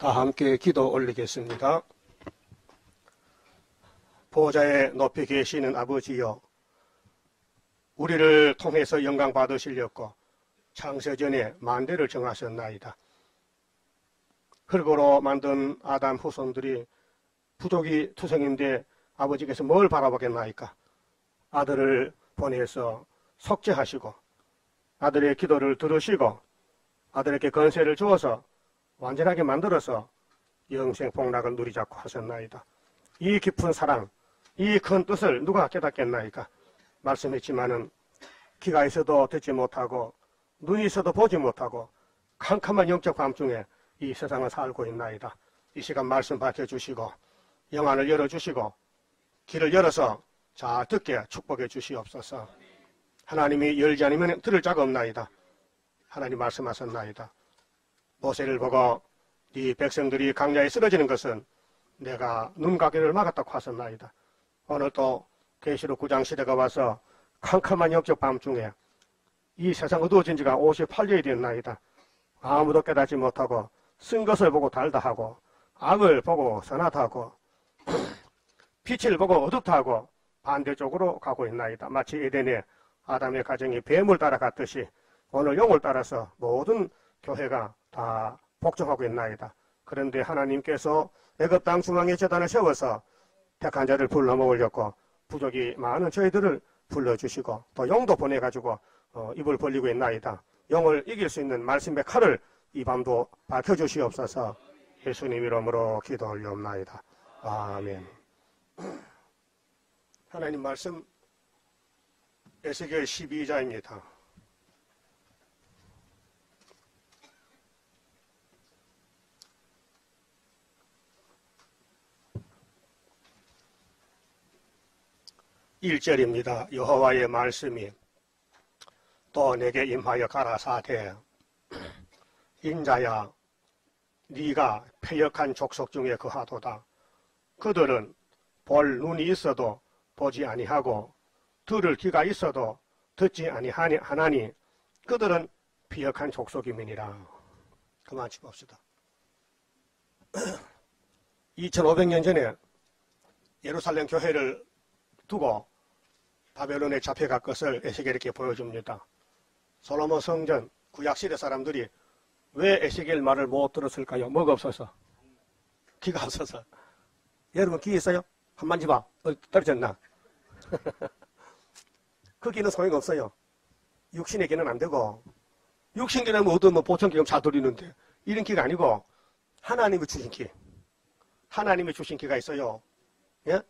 다 함께 기도 올리겠습니다. 보좌에 높이 계시는 아버지여, 우리를 통해서 영광 받으시려고 창세전에 만대를 정하셨나이다. 흙으로 만든 아담 후손들이 부족이 투성인데 아버지께서 뭘 바라보겠나이까? 아들을 보내서 속죄하시고 아들의 기도를 들으시고 아들에게 권세를 주어서 완전하게 만들어서 영생 복락을 누리자고 하셨나이다. 이 깊은 사랑, 이 큰 뜻을 누가 깨닫겠나이까? 말씀했지만은 귀가 있어도 듣지 못하고 눈이 있어도 보지 못하고 캄캄한 영적 밤중에 이 세상을 살고 있나이다. 이 시간 말씀 밝혀주시고 영안을 열어주시고 길을 열어서 잘 듣게 축복해 주시옵소서. 하나님이 열지 않으면 들을 자가 없나이다. 하나님 말씀하셨나이다. 모세를 보고 네 백성들이 강야에 쓰러지는 것은 내가 눈 가기를 막았다고 하셨나이다. 오늘 또 계시록 9장 시대가 와서 캄캄한 영적 밤중에 이 세상 어두워진 지가 58년이 됐나이다. 아무도 깨닫지 못하고 쓴 것을 보고 달다 하고 악을 보고 선하다 하고 빛을 보고 어둡다 하고 반대쪽으로 가고 있나이다. 마치 에덴에 아담의 가정이 뱀을 따라갔듯이 오늘 용을 따라서 모든 교회가 다 복종하고 있나이다. 그런데 하나님께서 애굽 땅 중앙에 제단을 세워서 택한 자를 불러 모으려고 부족이 많은 저희들을 불러주시고 또 용도 보내가지고 입을 벌리고 있나이다. 용을 이길 수 있는 말씀의 칼을 이 밤도 밝혀주시옵소서. 예수님 이름으로 기도 올리옵나이다. 아멘. 하나님 말씀 에스겔 12장입니다. (1절입니다) 여호와의 말씀이 또 내게 임하여 가라사대 인자야 네가 패역한 족속 중에 거하도다. 그들은 볼 눈이 있어도 보지 아니하고 들을 귀가 있어도 듣지 아니하나니 그들은 패역한 족속임이니라. 그만 짚읍시다. 2500년 전에 예루살렘 교회를 두고 바벨론에 잡혀갈 것을 에스겔에게 보여줍니다. 솔로몬 성전 구약시대 사람들이 왜 에스겔 말을 못 들었을까요? 뭐가 없어서? 귀가 없어서. 여러분 귀 있어요? 한 만져봐. 떨어졌나? 그 귀는 소용없어요. 육신의 귀는 안 되고 육신 귀는 얻으면 보청기금 잘 들리는데 이런 귀가 아니고 하나님이 주신 귀. 하나님이 주신 귀가 있어요. 예?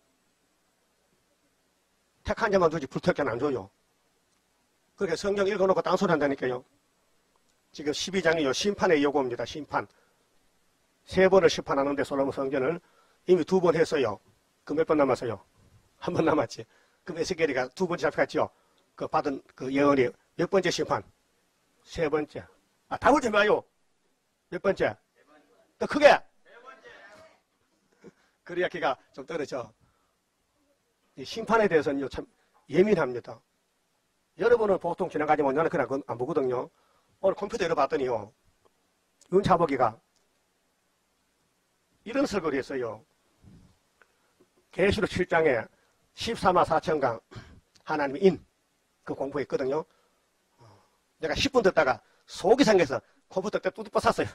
택한 자만 주지 불택자는 안 줘요. 그렇게 성경 읽어놓고 딴소리 한다니까요. 지금 12장이요. 심판의 요구입니다. 심판. 3번을 심판하는데 솔로몬 성전을 이미 2번 했어요. 그 몇 번 남았어요? 1번 남았지. 그럼 에스겔이가 2번째 잡혀갔죠. 그 받은 그 예언이 몇 번째 심판? 3번째. 아, 다 보지 마요. 몇 번째? 더 크게. 그래야 걔가 좀 떨어져. 이 심판에 대해서는 참 예민합니다. 여러분은 보통 지나가지만 나는 그냥 안 보거든요. 오늘 컴퓨터 열어봤더니요. 윤차복이가 이런 설교를 했어요. 계시록 7장에 14만 4천강 하나님의 인 그 공부했거든요. 내가 10분 듣다가 속이 상해서 컴퓨터 때 뚜둑 벗었어요.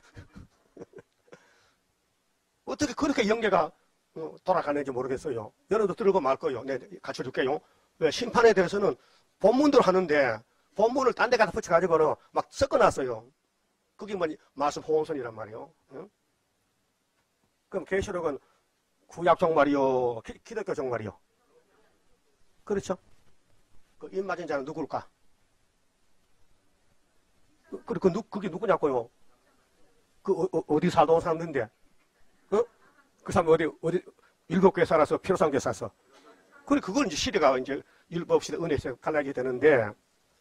어떻게 그렇게 영계가 돌아가는지 모르겠어요. 여러분도 들고 말 거예요. 네, 가르쳐줄게요. 왜 심판에 대해서는 본문대로 하는데 본문을 딴 데 가서 붙여가지고는 막 섞어놨어요. 그게 뭐 말씀 호응선이란 말이에요. 응? 그럼 계시록은 구약 종말이요, 기독교 종말이요. 그렇죠? 그 입 맞은 자는 누굴까? 그게 누구냐고요? 어디 살던 사람인데? 어? 그 사람 어디 7교회 살아서 피로상교회 살았어. 그래, 그건 이제 시대가 이제 율법 시대 은혜에서 갈라지게 되는데,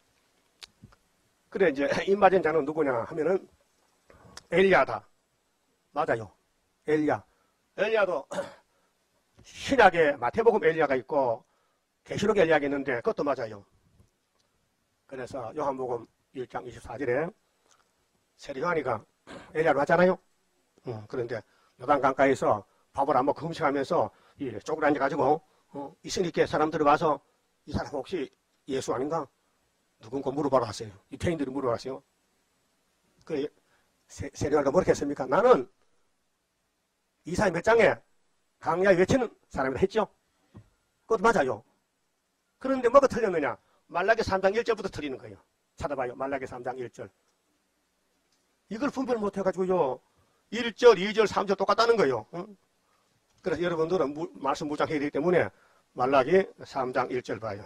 그래, 이제 입 맞은 자는 누구냐 하면은 엘리야다. 맞아요. 엘리야. 엘리야도 신약에 마태복음 엘리야가 있고 계시록 엘리야가 있는데 그것도 맞아요. 그래서 요한복음 1장 24절에 세례 요한이가 엘리야를 하잖아요. 그런데 요단 강가에서 밥을 안 먹고 음식하면서 쪼그려 앉아가지고 있으니까 사람들이 와서 이 사람 혹시 예수 아닌가? 누군가 물어보러 왔어요. 이 태인들이 물어보러 왔어요. 그 세례요한이가 뭐라고 했습니까? 나는 이사야 몇 장에 강야에 외치는 사람이라 했죠. 그것도 맞아요. 그런데 뭐가 틀렸느냐? 말라기 3장 1절부터 틀리는 거예요. 찾아봐요. 말라기 3장 1절. 이걸 분별 못해가지고요. 1절, 2절, 3절 똑같다는 거예요. 그래서 여러분들은 말씀 무장해야 되기 때문에 말라기 3장 1절 봐요.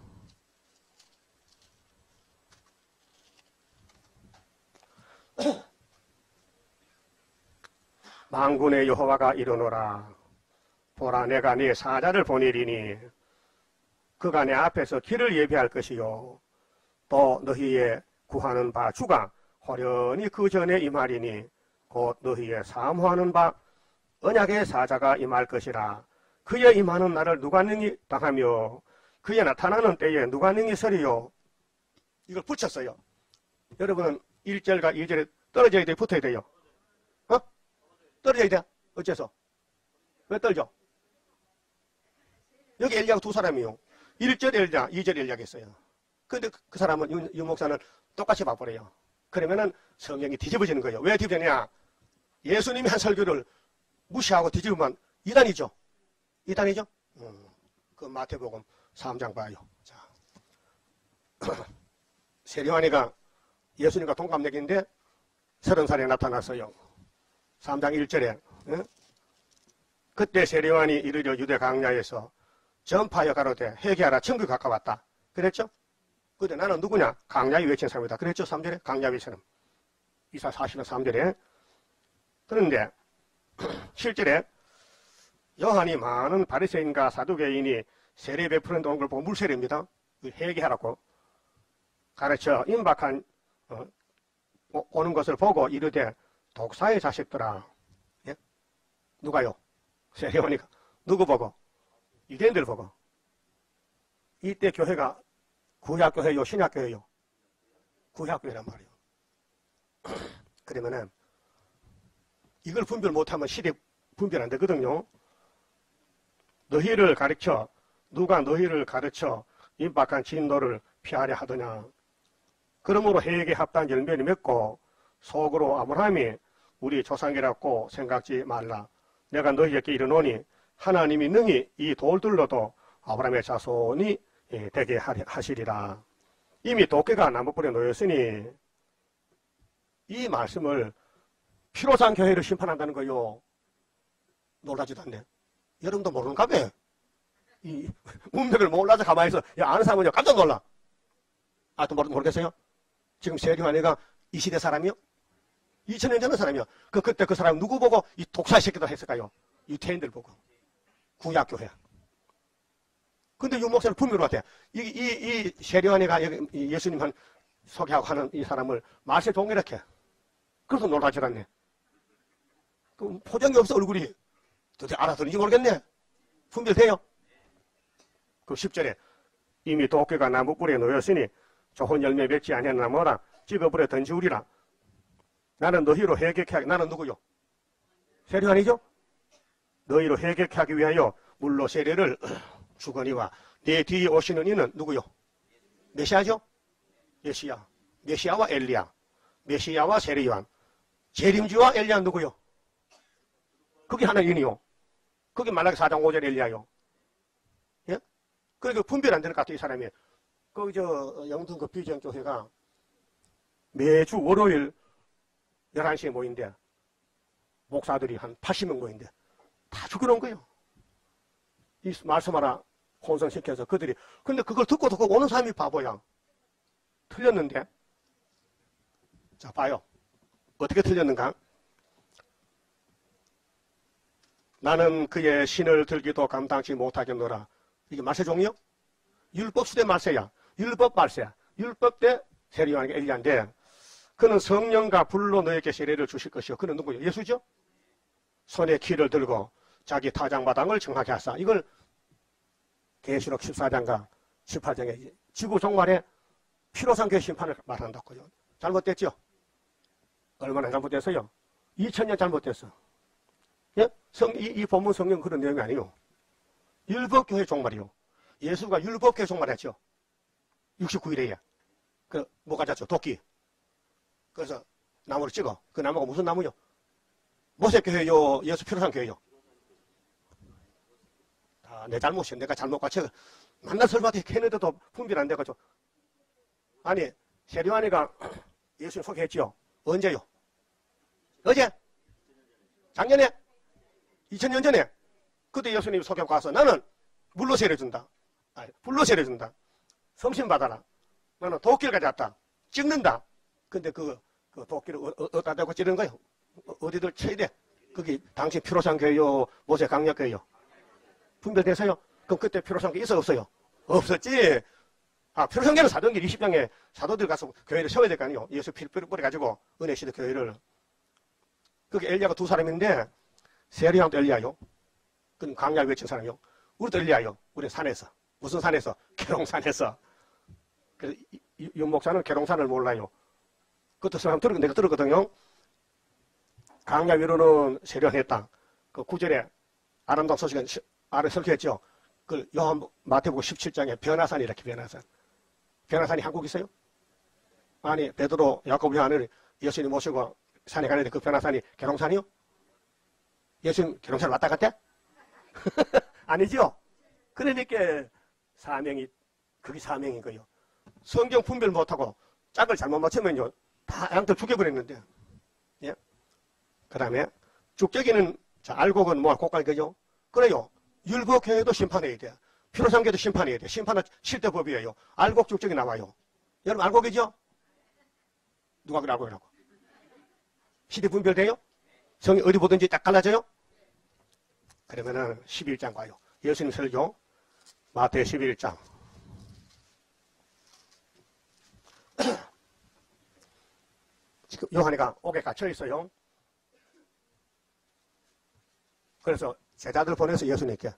만군의 여호와가 이르노라. 보라, 내가 네 사자를 보내리니 그가 내 앞에서 길을 예비할 것이요 또 너희의 구하는 바 주가 호련히 그 전에 임하리니 곧 너희의 사모하는 바 언약의 사자가 임할 것이라. 그의 임하는 날을 누가 능히 당하며 그의 나타나는 때에 누가 능히 서리요. 이걸 붙였어요. 여러분은 1절과 2절에 떨어져야 돼, 붙어야 돼요? 떨어져야 돼. 어째서? 왜 떨죠? 여기 엘리야가 두 사람이요. 1절 엘리야, 2절 엘리야가 있어요. 근데 그 사람은 유 목사는 똑같이 봐버려요. 그러면은 성경이 뒤집어지는 거예요. 왜 뒤집어지냐? 예수님이 한 설교를 무시하고 뒤집으면 이단이죠. 이단이죠? 그 마태복음 3장 봐요. 자, 세례요한이가 예수님과 동갑내기인데 30살에 나타났어요. 3장 1절에 그때 세례요한이 이르러 유대 강야에서 전파하여 가로되 회개하라 천국이 가까웠다. 그랬죠? 근데 나는 누구냐? 강야에 외친 사람이다. 그랬죠? 3절에 강야에 외치는 이사 40장 3절에. 그런데 7절에 요한이 많은 바리새인과 사두개인이 세례 베푸는 온 걸 보고 물세례입니다. 회개하라고 가르쳐 임박한 오는 것을 보고 이르되 독사의 자식들아. 예? 누가요? 세례요한이가. 누구 보고? 유대인들 보고. 이때 교회가 구약교회요, 신약교회요? 구약교회란 말이에요. 그러면은 이걸 분별 못하면 시대 분별 안 되거든요. 너희를 가르쳐, 누가 너희를 가르쳐 임박한 진노를 피하려 하더냐. 그러므로 해에게 합당 열매를 맺고 속으로 아브라함이 우리 조상이라고 생각지 말라. 내가 너희에게 이르노니 하나님이 능히 이 돌들로도 아브라함의 자손이 되게 하시리라. 이미 도끼가 나무불에 놓였으니 이 말씀을 피로상 교회를 심판한다는 거요. 놀라지도 않네. 여러분도 모르는가 봐. 이 문맥을 몰라서 가만히 있어. 야, 아는 사람은요 깜짝 놀라. 또 모르겠어요? 지금 세례요한이가 이 시대 사람이요? 2000년 전의 사람이요. 그때 그 사람 누구 보고 이 독사 새끼들 했을까요? 유태인들 보고. 구약교회. 근데 유 목사는 분명히 같아. 이 세례요한이가 예수님 소개하고 하는 이 사람을 말세 동일하게. 그래서 놀라지 않네. 그 포장이 없어, 얼굴이. 도대체 알아듣는지 모르겠네. 분별돼요? 그 10절에 이미 도끼가 나무불에 놓였으니 좋은 열매 맺지 아니하나 뭐라 찍어버려 던지우리라. 나는 너희로 회개케 하기. 나는 누구요? 세례요한이죠? 너희로 회개케 하기 위하여 물로 세례를 주거니와 내 뒤에 오시는 이는 누구요? 메시아죠? 메시아. 메시아와 엘리야. 메시아와 세례요한. 재림주와 엘리야 누구요? 그게 하나님이요. 그게 말라기 4장 5절 엘리야요. 예? 그러니까 분별 안 되는 것 같아요, 이 사람이. 영등 그 비전교회가 매주 월요일 11시에 모인대. 목사들이 한 80명 모인대. 다 죽여놓은 거예요. 이 말씀 하나 혼선시켜서 그들이. 근데 그걸 듣고 오는 사람이 바보야. 틀렸는데. 자, 봐요. 어떻게 틀렸는가? 나는 그의 신을 들기도 감당치 못하겠노라. 이게 말세종이요? 율법 시대 말세야. 율법 말세야. 율법 때 세례요한이 엘리야인데 그는 성령과 불로 너에게 세례를 주실 것이요. 그는 누구요? 예수죠? 손에 키를 들고 자기 타장마당을 정하게 하사. 이걸 계시록 14장과 18장에 지구 종말에 피로상 교회 심판을 말한다고요. 잘못됐죠? 얼마나 잘못됐어요? 2000년 잘못됐어. 예? 이 본문 성경 그런 내용이 아니에요. 율법교회 종말이요. 예수가 율법교회 종말했죠. 69일에. 뭐 가졌죠? 도끼. 그래서 나무를 찍어. 그 나무가 무슨 나무요? 모세교회요? 예수 피로산 교회요? 다 내 잘못이요. 내가 잘못 가르쳐. 만날 설마디 했는데도 분별 안 돼가지고. 아니, 세리완이가 예수님 소개했지요. 언제요? 어제? 작년에? 2000년 전에? 그때 예수님이 소개하고 가서 나는 물로 세례준다. 아니, 불로 세례준다. 성신 받아라. 나는 도끼를 가져왔다. 찍는다. 근데 그 도끼를 어디다 대고 찌르는 거예요? 어디들 쳐야 돼? 거기 당시 피로산 교회요? 모세 강약 교회요? 분별돼서요? 그럼 그때 피로산 교회 있어 없어요? 없었지. 피로산교회는 사도행전 20장에 사도들 가서 교회를 세워야 될 거 아니에요? 예수 피를 뿌려가지고 은혜시대 교회를. 거기 엘리야가 두 사람인데 세리왕도 엘리야요. 그건 강약 외친 사람이요. 우리도 엘리야요. 우리 산에서. 무슨 산에서? 계룡산에서. 그래서 윤목사는 계룡산을 몰라요. 그것도 사람 내가 들었거든요. 강약 위로는 세련했다. 그 9절에 아름다운 소식은 아래 설교했죠. 그 요한 마태복음 17장에 변화산이 이렇게 변화산. 변화산이 한국 있어요? 아니 베드로 야고보 요한을 예수님 모시고 산에 가는데 그 변화산이 계룡산이요? 예수님 계룡산 왔다 갔대? 아니죠? 그러니까 사명이 그게 사명인 거예요. 성경 분별 못하고 짝을 잘못 맞추면요 다 양들 죽여버렸는데. 예? 그 다음에 죽적이는 알곡은 뭐 곡갈 거죠? 그래요. 율법교회도 심판해야 돼. 피로상교도 심판해야 돼. 심판은 실대법이에요. 알곡 죽적이 나와요. 여러분 알곡이죠? 누가 그래 알곡이라고? 시대 분별돼요? 성이 어디 보든지 딱 갈라져요? 그러면은 11장 가요. 예수님 설교 마태 11장. 지금 요한이가 옥에 갇혀 있어요. 그래서 제자들 보내서 예수님께.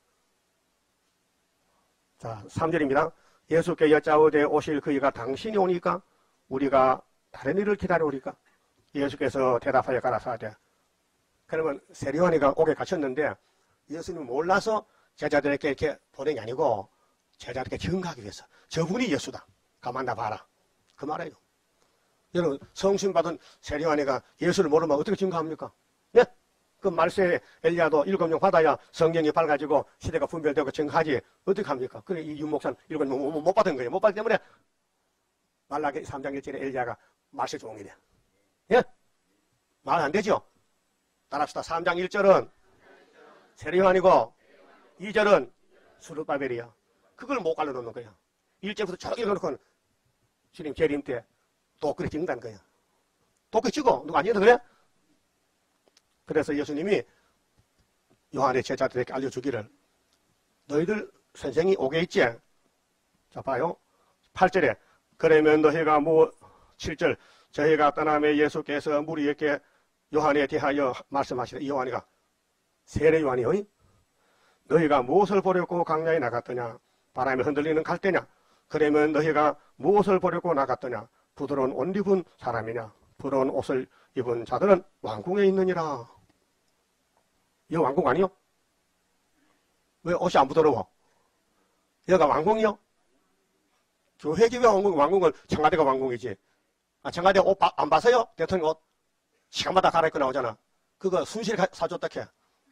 자, 3절입니다. 예수께 여짜오되 오실 그이가 당신이 오니까 우리가 다른 일을 기다려오리까? 예수께서 대답하여 가라사대. 그러면 세리완이가 옥에 갇혔는데 예수님은 몰라서 제자들에게 이렇게 보낸 게 아니고 제자들에게 증거하기 위해서 저분이 예수다. 가만나 봐라. 그 말이에요. 여러분 성신 받은 세리완이가 예수를 모르면 어떻게 증거합니까? 예? 그 말세 엘리야도 7명 받아야 성경이 밝아지고 시대가 분별되고 증거하지 어떻게 합니까? 그래 이 윤목사는 7명 못 받은 거예요. 못 받기 때문에 말라기 3장 1절에 엘리야가 말세 종이래. 예? 말 안 되죠? 따라합시다. 3장 1절은 세리완이고 2절은 수르바벨이야. 그걸 못 갈라놓는 거야. 1절부터 쭉 읽어놓고 주님 재림 때 도끼를 찍는다는 거야. 도끼 찍어. 누가 아니어도 그래? 그래서 예수님이 요한의 제자들에게 알려주기를 너희들 선생이 오게 있지? 자 봐요. 8절에 그러면 너희가 7절 저희가 떠나며 예수께서 무리에게 요한에 대하여 말씀하시되 이 요한이가 세례 요한이요. 너희가 무엇을 보려고 강야에 나갔더냐? 바람에 흔들리는 갈대냐? 그러면 너희가 무엇을 보려고 나갔더냐? 부드러운 옷 입은 사람이냐? 부러운 옷을 입은 자들은 왕궁에 있느니라. 이 왕궁 아니요? 왜 옷이 안 부드러워? 여기가 왕궁이요? 교회기 왜 왕궁은 청와대가 왕궁이지. 청와대 옷 안 봐서요? 대통령 옷 시간마다 갈아입고 나오잖아. 그거 순실에 사줬다 캐.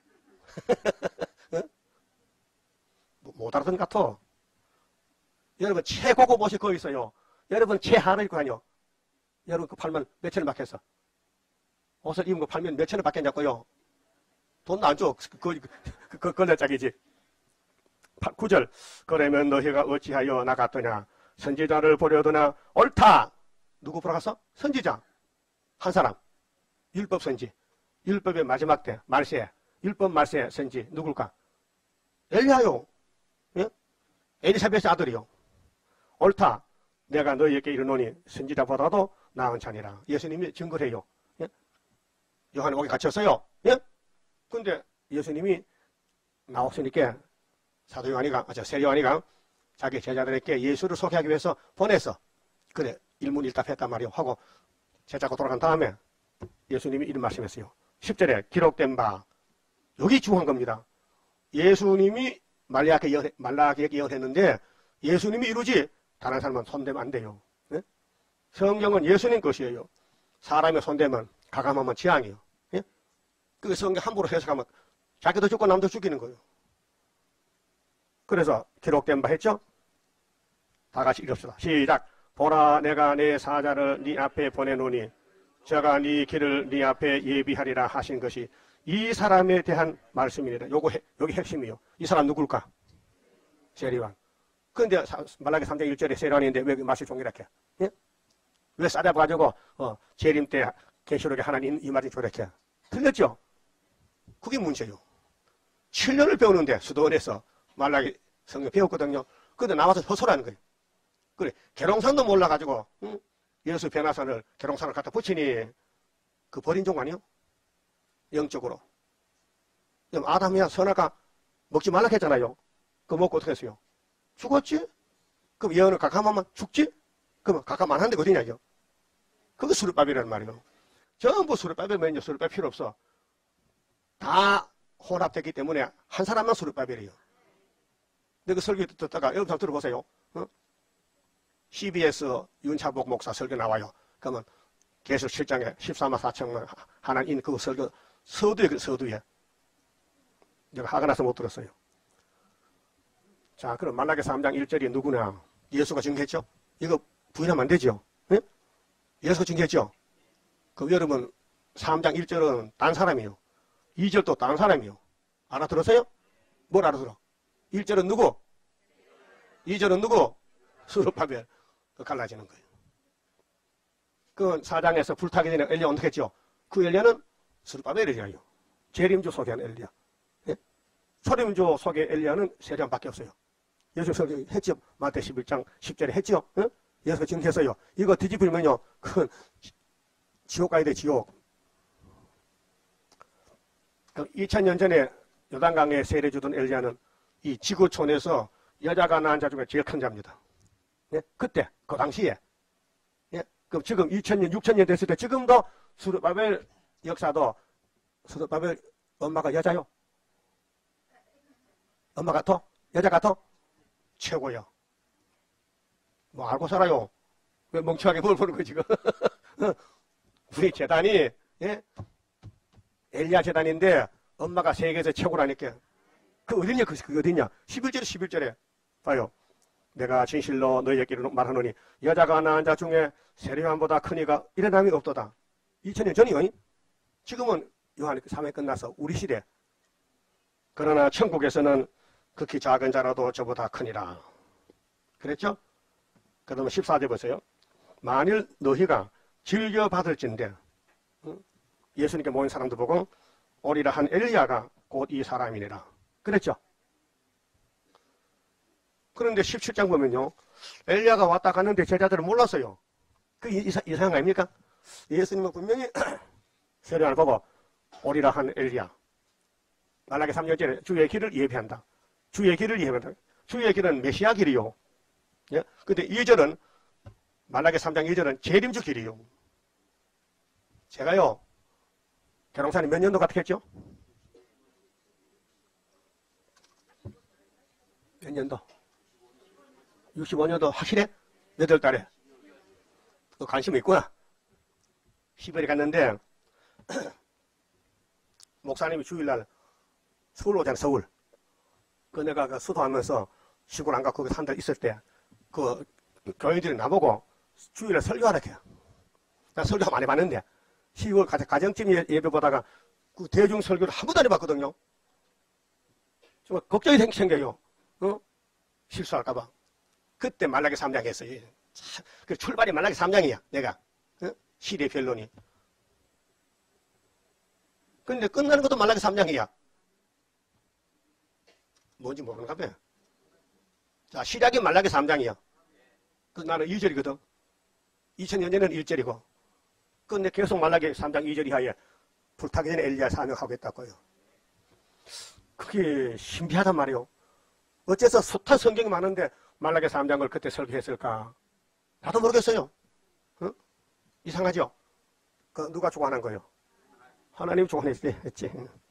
못 알아듣는 것 같아. 여러분 최고급 옷이 거기 있어요. 여러분 최하를 입고 다녀. 여러분 그 팔면 몇천 원 받겠어? 옷을 입은 거 팔면 몇천 원 받겠냐고요? 돈 안 줘. 걸레짝이지. 9절 그러면 너희가 어찌하여 나갔더냐? 선지자를 보려더나 옳다. 누구 보러 갔어? 선지자. 한 사람. 율법 선지. 율법의 마지막 때 말세. 율법 말세 선지. 누굴까? 엘리야요. 예? 엘리사벳의 아들이요. 옳다. 내가 너희에게 이르노니 선지자보다도 나은 자니라. 예수님이 증거를 해요. 예? 요한이 거기 갇혔어요. 예? 근데 예수님이 나왔으니까 사도 요한이가, 세례 요한이가 자기 제자들에게 예수를 소개하기 위해서 보내서 그래 일문일답했단 말이요 하고 제자가 돌아간 다음에 예수님이 이런 말씀했어요. 10절에 기록된 바, 여기 중요한 겁니다. 예수님이 말라기에게 예언했는데 예수님이 이루지 다른 사람은 손대면 안 돼요. 네? 성경은 예수님 것이에요. 사람의 손대면 가감하면 재앙이에요. 예? 그 성경 함부로 해석하면 자기도 죽고 남도 죽이는 거예요. 그래서 기록된 바 했죠? 다 같이 읽읍시다. 시작. 보라, 내가 내 사자를 네 앞에 보내노니 저가 네 길을 네 앞에 예비하리라 하신 것이 이 사람에 대한 말씀이니라. 여기 핵심이요. 이 사람 누굴까? 세리왕. 그런데 말라기 3장 1절에 세리왕인데 왜 말씀이 종이렇게? 예? 왜 싸잡아가지고 재림 때 계시록에 하나님 이 말이 저렇게? 틀렸죠? 그게 문제요. 7년을 배우는데 수도원에서 말라기 성경 배웠거든요. 근데 나와서 허설하는 거예요. 그래, 계룡산도 몰라가지고 예수 변화산을 계룡산을 갖다 붙이니 그 버린 종 아니요? 영적으로. 그럼 아담이야 선아가 먹지 말라 했잖아요. 그거 먹고 어떻게 했어요? 죽었지? 그럼 예언을 가감하면 죽지? 그럼 가감 안 하는 데가 어디냐요? 그거 수르바벨이라는 말이에요. 전부 수르바벨면요. 수르바벨 필요 없어. 다 혼합됐기 때문에 한 사람만 수르바벨이에요. 근데 그 설교 듣다가 여러분 잘 들어보세요. CBS 윤차복 목사 설교 나와요. 그러면 계속 7장에 14만 4천만 하나님 그 설교 서두에 내가 화가 나서 못 들었어요. 자, 그럼 말라기 3장 1절이 누구냐? 예수가 증거했죠? 이거 부인하면 안 되죠? 네? 예수가 증거했죠? 그럼 여러분 3장 1절은 딴 사람이요. 2절도 딴 사람이요. 알아들었어요? 뭘 알아들어? 1절은 누구? 2절은 누구? 수르바벨. 갈라지는 거예요. 그 4장에서 불타기 전에 엘리야 어떻게 했죠? 그 엘리야는 수르바벨이에요. 재림주 소개한 엘리야. 예? 소림주 소개 엘리야는 세례밖에 없어요. 예수 설교 했죠? 마태 11장 10절에 했죠? 예? 예수가 증거했어요. 이거 뒤집으면요, 그건 지옥 가야 돼, 지옥. 2000년 전에 요단강에 세례 주던 엘리야는 이 지구촌에서 여자가 낳은 자 중에 제일 큰 자입니다. 예? 그때, 그 당시에. 예? 그럼 지금 2000년, 6000년 됐을 때 지금도 수르바벨 역사도 수르바벨 엄마가 여자요? 엄마 같아? 여자 같아? 최고요. 뭐 알고 살아요. 왜 멍청하게 뭘 보는 거야 지금. 우리 재단이 예? 엘리야 재단인데 엄마가 세계에서 최고라니까. 그 어디냐? 그 어디냐? 11절에 봐요. 내가 진실로 너희에게 말하노니 여자가 낳은 자 중에 세례요한보다 큰 이가 일어남이 없도다. 2000년 전이요. 지금은 요한의 사회 끝나서 우리 시대. 그러나 천국에서는 극히 작은 자라도 저보다 크니라. 그랬죠? 그러면 14절 보세요. 만일 너희가 즐겨 받을진대 예수님께 모인 사람들 보고 오리라 한 엘리야가 곧 이 사람이니라. 그랬죠? 그런데 17장 보면요. 엘리야가 왔다 갔는데 제자들은 몰랐어요. 그게 이상한 거 아닙니까? 예수님은 분명히 세례를 보고 오리라 한 엘리야. 말라기 3절에 주의 길을 예비한다. 주의 길을 예비한다. 주의 길은 메시아 길이요. 예? 근데 2절은 말라기 3장 2절은 재림주 길이요. 제가요. 계룡산이 몇 년도 같았겠죠? 몇 년도? 65년도 확실해? 몇 월 달에? 너 관심 있구나. 10월에 갔는데 목사님이 주일날 서울 오잖아. 서울. 그 내가 그 수도하면서 시골 안 가고 거기 한 달 있을 때 그 교인들이 나보고 주일날 설교하라 해요. 나 설교 많이 봤는데 10월 가정집 예배 보다가 그 대중 설교를 한 번도 안 해봤거든요. 정말 걱정이 생겨요. 실수할까봐. 그때 말라기 3장 했어요. 그 출발이 말라기 3장이야, 내가. 시대 변론이. 근데 끝나는 것도 말라기 3장이야. 뭔지 모르는가 봐요. 자, 시작이 말라기 3장이야. 그 나는 2절이거든. 2000년 전에는 1절이고. 근데 계속 말라기 3장 2절 이하에 불타기 전에 엘리야 사명하겠다고요. 그게 신비하단 말이에요. 어째서 숱한 성경이 많은데 말라기 3장을 그때 설교했을까? 나도 모르겠어요. 이상하죠? 그 누가 주관한 거예요? 하나님 조언했지, 했지.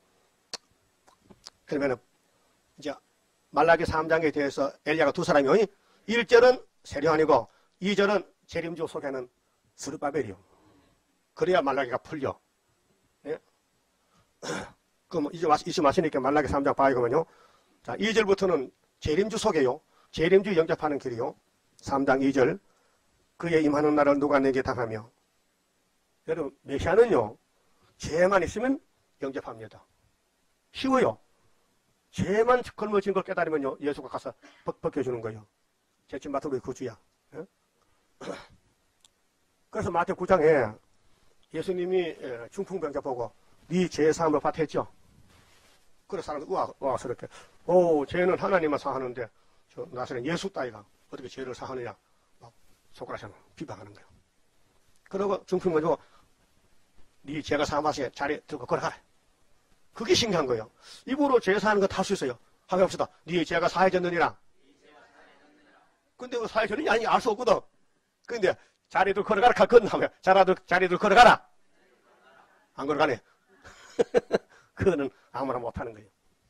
그러면은, 이제, 말라기 3장에 대해서 엘리야가 두 사람이, 1절은 세례요한이고, 2절은 재림주 속에는 스룹바벨이요. 그래야 말라기가 풀려. 예? 그럼 이제 마시니까 말라기 3장 봐야 그러면요. 자, 2절부터는 재림주 속에요. 재림주 영접하는 길이요. 3장 2절. 그의 임하는 날을 누가 내게 당하며. 여러분, 메시아는요, 죄만 있으면 영접합니다. 쉬워요. 죄만 걸머진 걸 깨달으면요, 예수가 가서 벗겨주는 거예요. 죄짐 맡은 우리 구주야. 예? 그래서 마태 9장에 예수님이 중풍병자 보고 네 죄 사함을 받았죠. 그래서 사람들 우아스럽게 죄는 하나님만 사하는데 저 나사렛 예수 따위가 어떻게 죄를 사하느냐 막 손가락으로 비방하는 거예요. 그러고 중풍병자 보고 네 죄가 사함하시에 자리에 들고 걸어가라. 그게 신기한 거예요. 입으로 죄 사하는 거 다 할 수 있어요. 한번 해봅시다. 네 죄가 사해졌느니라. 근데 그 사해졌느냐 아니 알 수 없거든. 근데 자리들 걸어가라. 그건 하면 자리들 걸어가라. 안 걸어가네. 그거는 아무나 못하는 거예요.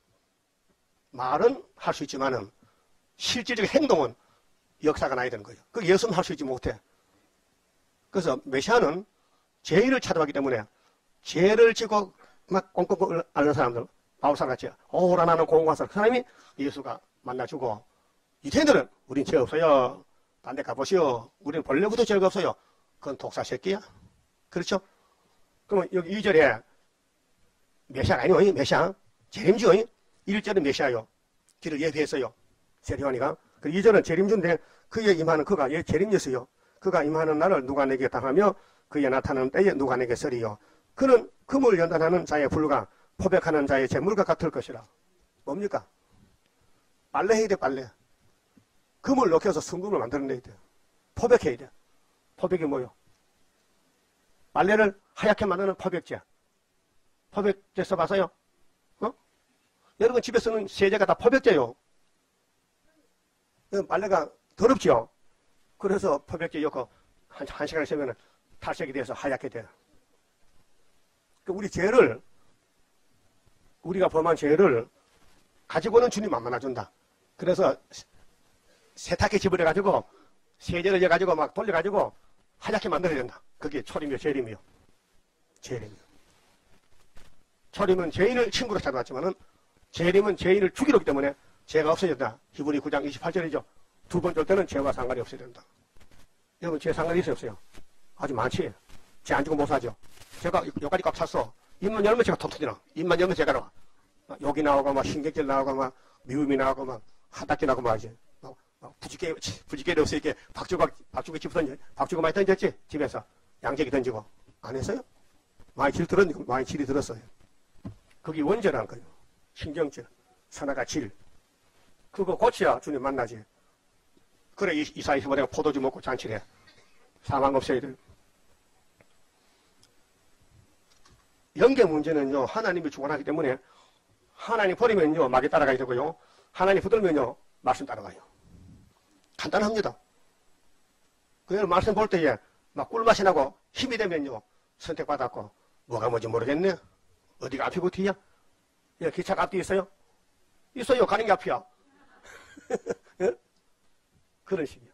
말은 할 수 있지만은 실질적 행동은 역사가 나야 되는 거예요. 그 예수는 할 수 있지 못해. 그래서 메시아는 죄인을 찾아왔기 때문에 죄를 지고 막 꽁꽁 앓는 사람들, 바울사같이 오라 나는 공고한 사람이 예수가 만나주고 이태인들은 우린 죄 없어요. 딴 데 가보시오. 우리는 본래부터 죄가 없어요. 그건 독사 새끼야. 그렇죠? 그러면 여기 2절에 메시아가 아니오. 메시아. 재림주. 1절은 메시아요. 길을 예비했어요. 세례요한이가. 2절은 재림주인데 그에 임하는 그가 재림주였어요. 그가 임하는 날을 누가 내게 당하며 그에 나타나는 때에 누가 내게 서리요. 그는 금을 연단하는 자의 불과 포백하는 자의 재물과 같을 것이라. 뭡니까? 빨래 해야 돼, 빨래. 금을 녹여서 순금을 만들어내야 돼. 포백해야 돼. 포백이 뭐요? 빨래를 하얗게 만드는 포백제. 포백제 써봐서요? 여러분 집에 쓰는 세제가 다 포백제요. 빨래가 더럽지요. 그래서 포백제 넣고 한 시간을 쓰면 탈색이 돼서 하얗게 돼요. 우리 죄를, 우리가 범한 죄를 가지고는 주님 안 만나준다. 그래서 세탁기 집어내가지고 세제를 넣어가지고 막 돌려가지고 하얗게 만들어야 된다. 그게 초림이요, 재림이요. 재림이요. 초림은 죄인을 친구로 찾아왔지만은 재림은 죄인을 죽이기 때문에 죄가 없어졌다. 히브리 9장 28절이죠. 두 번 줄 때는 죄와 상관이 없어야 된다. 여러분 죄 상관이 있어요, 없어요? 아주 많지. 죄 안 주고 못 사죠. 제가 여기까지 꽉 찼어. 입만 열면 제가 톡 터지나. 입만 열면 제가 나와. 욕이 나오고 막 신경질 나오고 막 미움이 나오고 막 하닥기 나고 말이지. 부지개를 없이 이렇게 박주고 집어던지, 박주고 많이 던졌지? 집에서. 양재기 던지고. 안 했어요? 많이 질이 들었어요. 그게 원죄라는 거예요. 신경질, 선화가 질. 그거 고쳐야 주님 만나지. 그래, 이사야서 내가 포도주 먹고 잔치를 해. 사망 없어야 돼요. 영계 문제는요, 하나님이 주관하기 때문에 하나님 버리면요, 막이 따라가야 되고요. 하나님 붙들면요, 말씀 따라가요. 간단합니다. 그래서 말씀 볼 때에 막 꿀맛이 나고 힘이 되면요, 선택받았고, 뭐가 뭔지 모르겠네. 어디가 앞이고 뒤야? 기차가 앞뒤 있어요? 있어요. 가는 게 앞이야. 그런 식이야.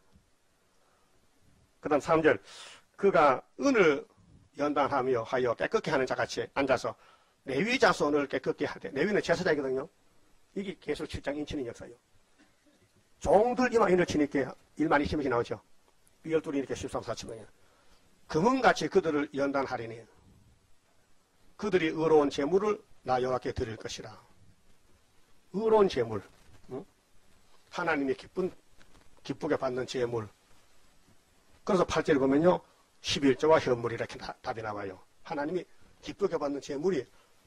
그 다음 3절. 그가 은을 연단하며 하여 깨끗게 하는 자같이 앉아서 레위 자손을 깨끗게 하되, 레위는 제사장이거든요. 이게 계속 7장 인치는 역사예요. 종들 이만 인을 치니까 1만 20명이 나오죠. 12이 이렇게 13, 14명이에요. 금은같이 그들을 연단하리니 그들이 의로운 재물을 나 여호와께 드릴 것이라. 의로운 재물. 응? 하나님이 기쁘게 받는 재물. 그래서 8절에 보면요. 11조와 현물이 이렇게 답이 나와요. 하나님이 기쁘게 받는 재물이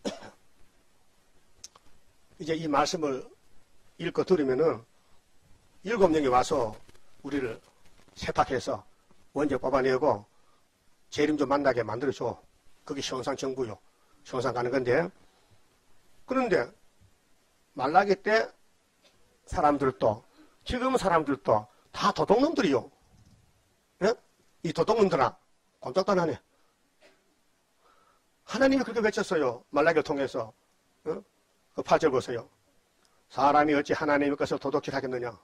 이제 이 말씀을 읽고 들으면은 7명이 와서 우리를 세탁해서 원죄 뽑아내고 재림 좀 만나게 만들어줘. 그게 형상정부요. 형상 가는 건데, 그런데 말라기 때 사람들도 지금 사람들도 다 도둑놈들이요. 예? 이 도둑놈들아 꼼짝도 안 하네. 하나님이 그렇게 외쳤어요. 말라기를 통해서. 어? 그 8절 보세요. 사람이 어찌 하나님의 것을 도둑질 하겠느냐.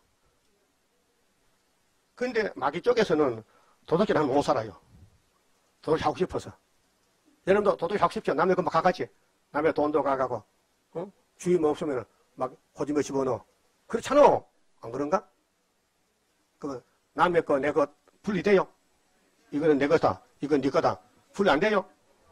근데 마귀 쪽에서는 도둑질 하면 못 살아요. 도둑질 하고 싶어서. 여러분도 도둑질 하고 싶죠? 남의 거 막 가가지. 남의 돈도 가가고, 어? 주임 없으면 막 호집에 집어넣어. 그렇잖아. 안 그런가? 그 남의 거, 내 거 분리돼요? 이거는 내 거다. 이건 네 거다. 분리 안 돼요?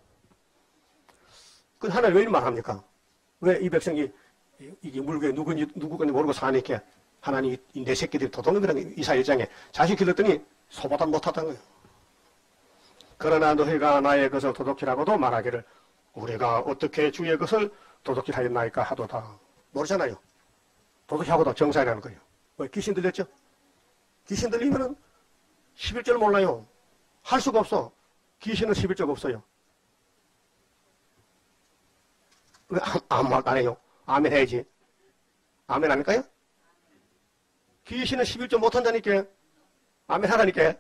그 하나님 왜 이런 말 합니까? 왜 이 백성이 이게 물고기 누구건지 모르고 사니까 하나님 내 새끼들이 도둑놈이라는 이사 1장에 자식 길렀더니 소보다 못하다는 거예요. 그러나 너희가 나의 것을 도둑질하고도 말하기를 우리가 어떻게 주의 것을 도둑질하였나이까 하도다. 모르잖아요. 도둑질하고도 정사이라는 거예요. 왜 귀신 들렸죠? 귀신 들리면은 11절 몰라요. 할 수가 없어. 귀신은 11절 없어요. 왜 아무 말도 안 해요? 아멘 해야지. 아멘 아닐까요? 귀신은 11절 못한다니까. 아멘 하라니까.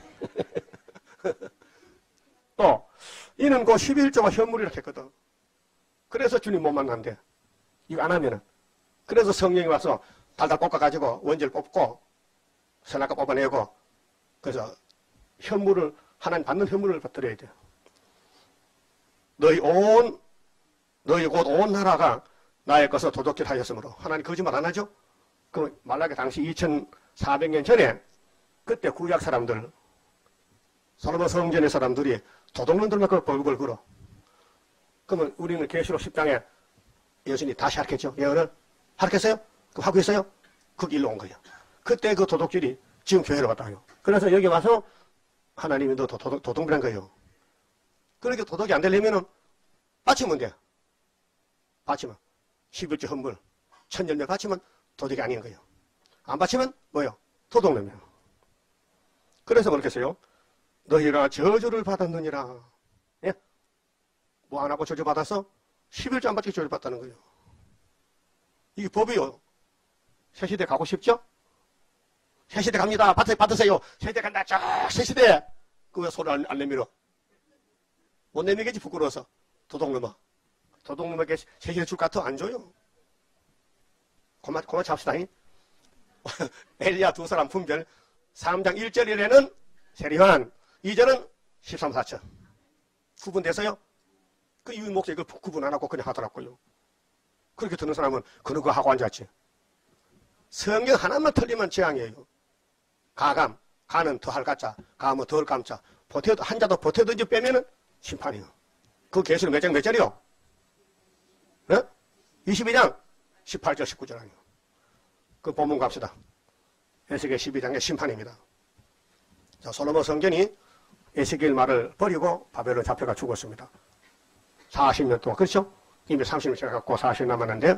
또 이는 그 11조가 현물이라 했거든. 그래서 주님 못 만난대. 이거 안 하면은. 그래서 성령이 와서 달달 볶아가지고 원죄를 뽑고 선악과 뽑아내고 그래서 현물을 하나님 받는 현물을 받들어야 돼요. 너희 곧 온 나라가 나의 것을 도둑질하였으므로 하나님 거짓말 안 하죠? 그 말라기 당시 2400년 전에 그때 구약 사람들 솔로몬 성전의 사람들이 도둑놈들만 그 벌벌 굴어. 그러면 우리는 계시록 10장에 여신이 다시 하락했죠. 예언을 하락했어요? 그럼 하고 있어요? 그 길로 온 거예요. 그때 그 도둑질이 지금 교회로 왔다요. 그래서 여기 와서 하나님이 너 도둑질한 거예요. 그렇게 도둑이 안 되려면은 바치면 돼. 바치면 11조 헌물 1000열매 바치면 도둑이 아닌 거예요. 안 바치면 뭐예요? 도둑놈이에요. 그래서 그렇겠어요. 너희가 저주를 받았느니라. 예? 뭐 안 하고 저주 받았어? 11조 안 바치고 저주 받다는 거예요. 이게 법이요. 새시대 가고 싶죠? 새시대 갑니다. 받으세요. 새시대 간다. 쫙 새시대. 그 왜 소리 안 내밀어? 못 내밀겠지 부끄러워서. 도둑놈아. 도둑놈에게 새시대 줄 같아? 안 줘요. 그만 잡시다. 엘리야 두 사람 분별 3장 1절에는 세리환 2절은 13, 4천 구분돼서요. 그 이유 목사 이걸 구분 안 하고 그냥 하더라고요. 그렇게 듣는 사람은 그거 하고 앉았지. 성경 하나만 틀리면 재앙이에요. 가감, 가는 더할 가짜, 감은 덜 감자. 보태도 한자도 보태도 이제 빼면은 심판이요. 그 계시록 몇 장 몇 절이요? 네? 22장 18절 19절 아니요. 그 본문 갑시다. 에스겔 12장의 심판입니다. 자, 솔로몬 성전이 에스겔 말을 버리고 바벨론 잡혀가 죽었습니다. 40년 동안. 그렇죠? 이미 30년 지나갔고 40년 남았는데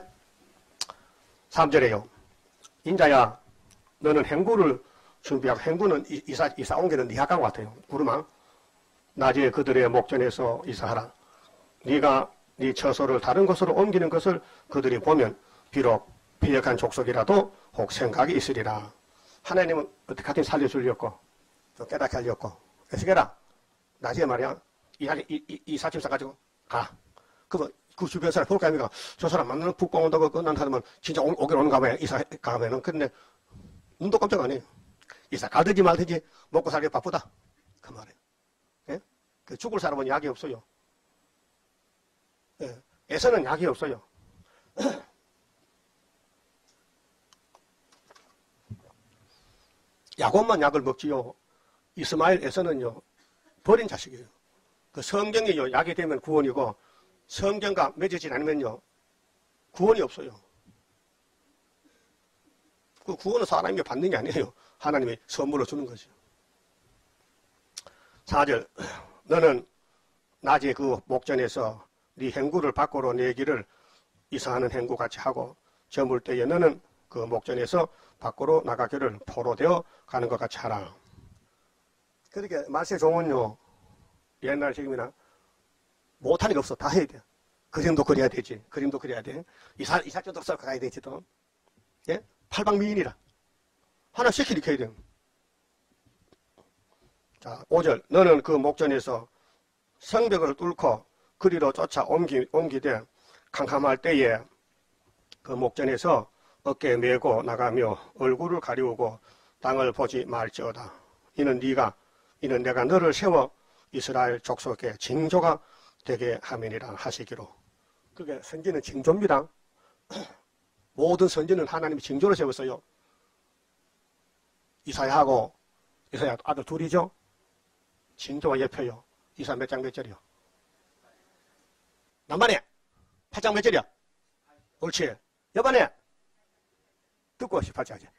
3절에요. 인자야 너는 행구를 준비하고 행구는 이사 온 게는 니하간 것 같아요. 구르마 낮에 그들의 목전에서 이사하라. 네가 네 처소를 다른 곳으로 옮기는 것을 그들이 보면 비록 피역한 족속이라도 혹 생각이 있으리라. 하나님은 어떻게 하든 살려주려고 좀 깨닫게 하려고 에스겔아 낮에 말이야 이 사집사 가지고 가. 그러면 그 주변 사람 볼까 합니까? 저 사람 만나는 북방 온다고 그난 사람은 진짜 오긴 오는가 봐요. 이사 가면은. 근데 눈도 깜짝 안 해요. 이사 가든지 말든지 먹고 살기 바쁘다. 그 말이에요. 예? 그 죽을 사람은 약이 없어요. 예. 에서는 약이 없어요. 야곱만 약을 먹지요. 이스마엘 에서는요 버린 자식이에요. 그 성경이요 약이 되면 구원이고 성경과 맺어지지 않으면요 구원이 없어요. 그 구원은 사람이 받는 게 아니에요. 하나님이 선물로 주는 거죠. 4절 너는 낮에 그 목전에서 네 행구를 밖으로 내기를 이사하는 행구 같이 하고 저물 때에 너는 그 목전에서 밖으로 나가기를 포로되어 가는 것 같이 하라. 그렇게 말세 종은요 옛날 지금이나 못하는 게 없어. 다 해야 돼. 그림도 그려야 되지. 그림도 그려야 돼. 이사전도 써 가야 되지 또. 예? 팔방미인이라. 하나씩 일으켜야 돼. 자, 5절. 너는 그 목전에서 성벽을 뚫고 그리로 쫓아 옮기되 캄캄할 때에 그 목전에서 어깨에 메고 나가며 얼굴을 가리우고 땅을 보지 말지어다. 이는 내가 너를 세워 이스라엘 족속의 징조가 되게 함이니라 하시기로. 그게 선지는 징조입니다. 모든 선지는 하나님이 징조를 세웠어요. 이사야 아들 둘이죠. 징조와 예표요. 이사 몇 장 몇 절이요? 남반에 8장 몇 절이야? 옳지. 여반에 듣고 18장 하지.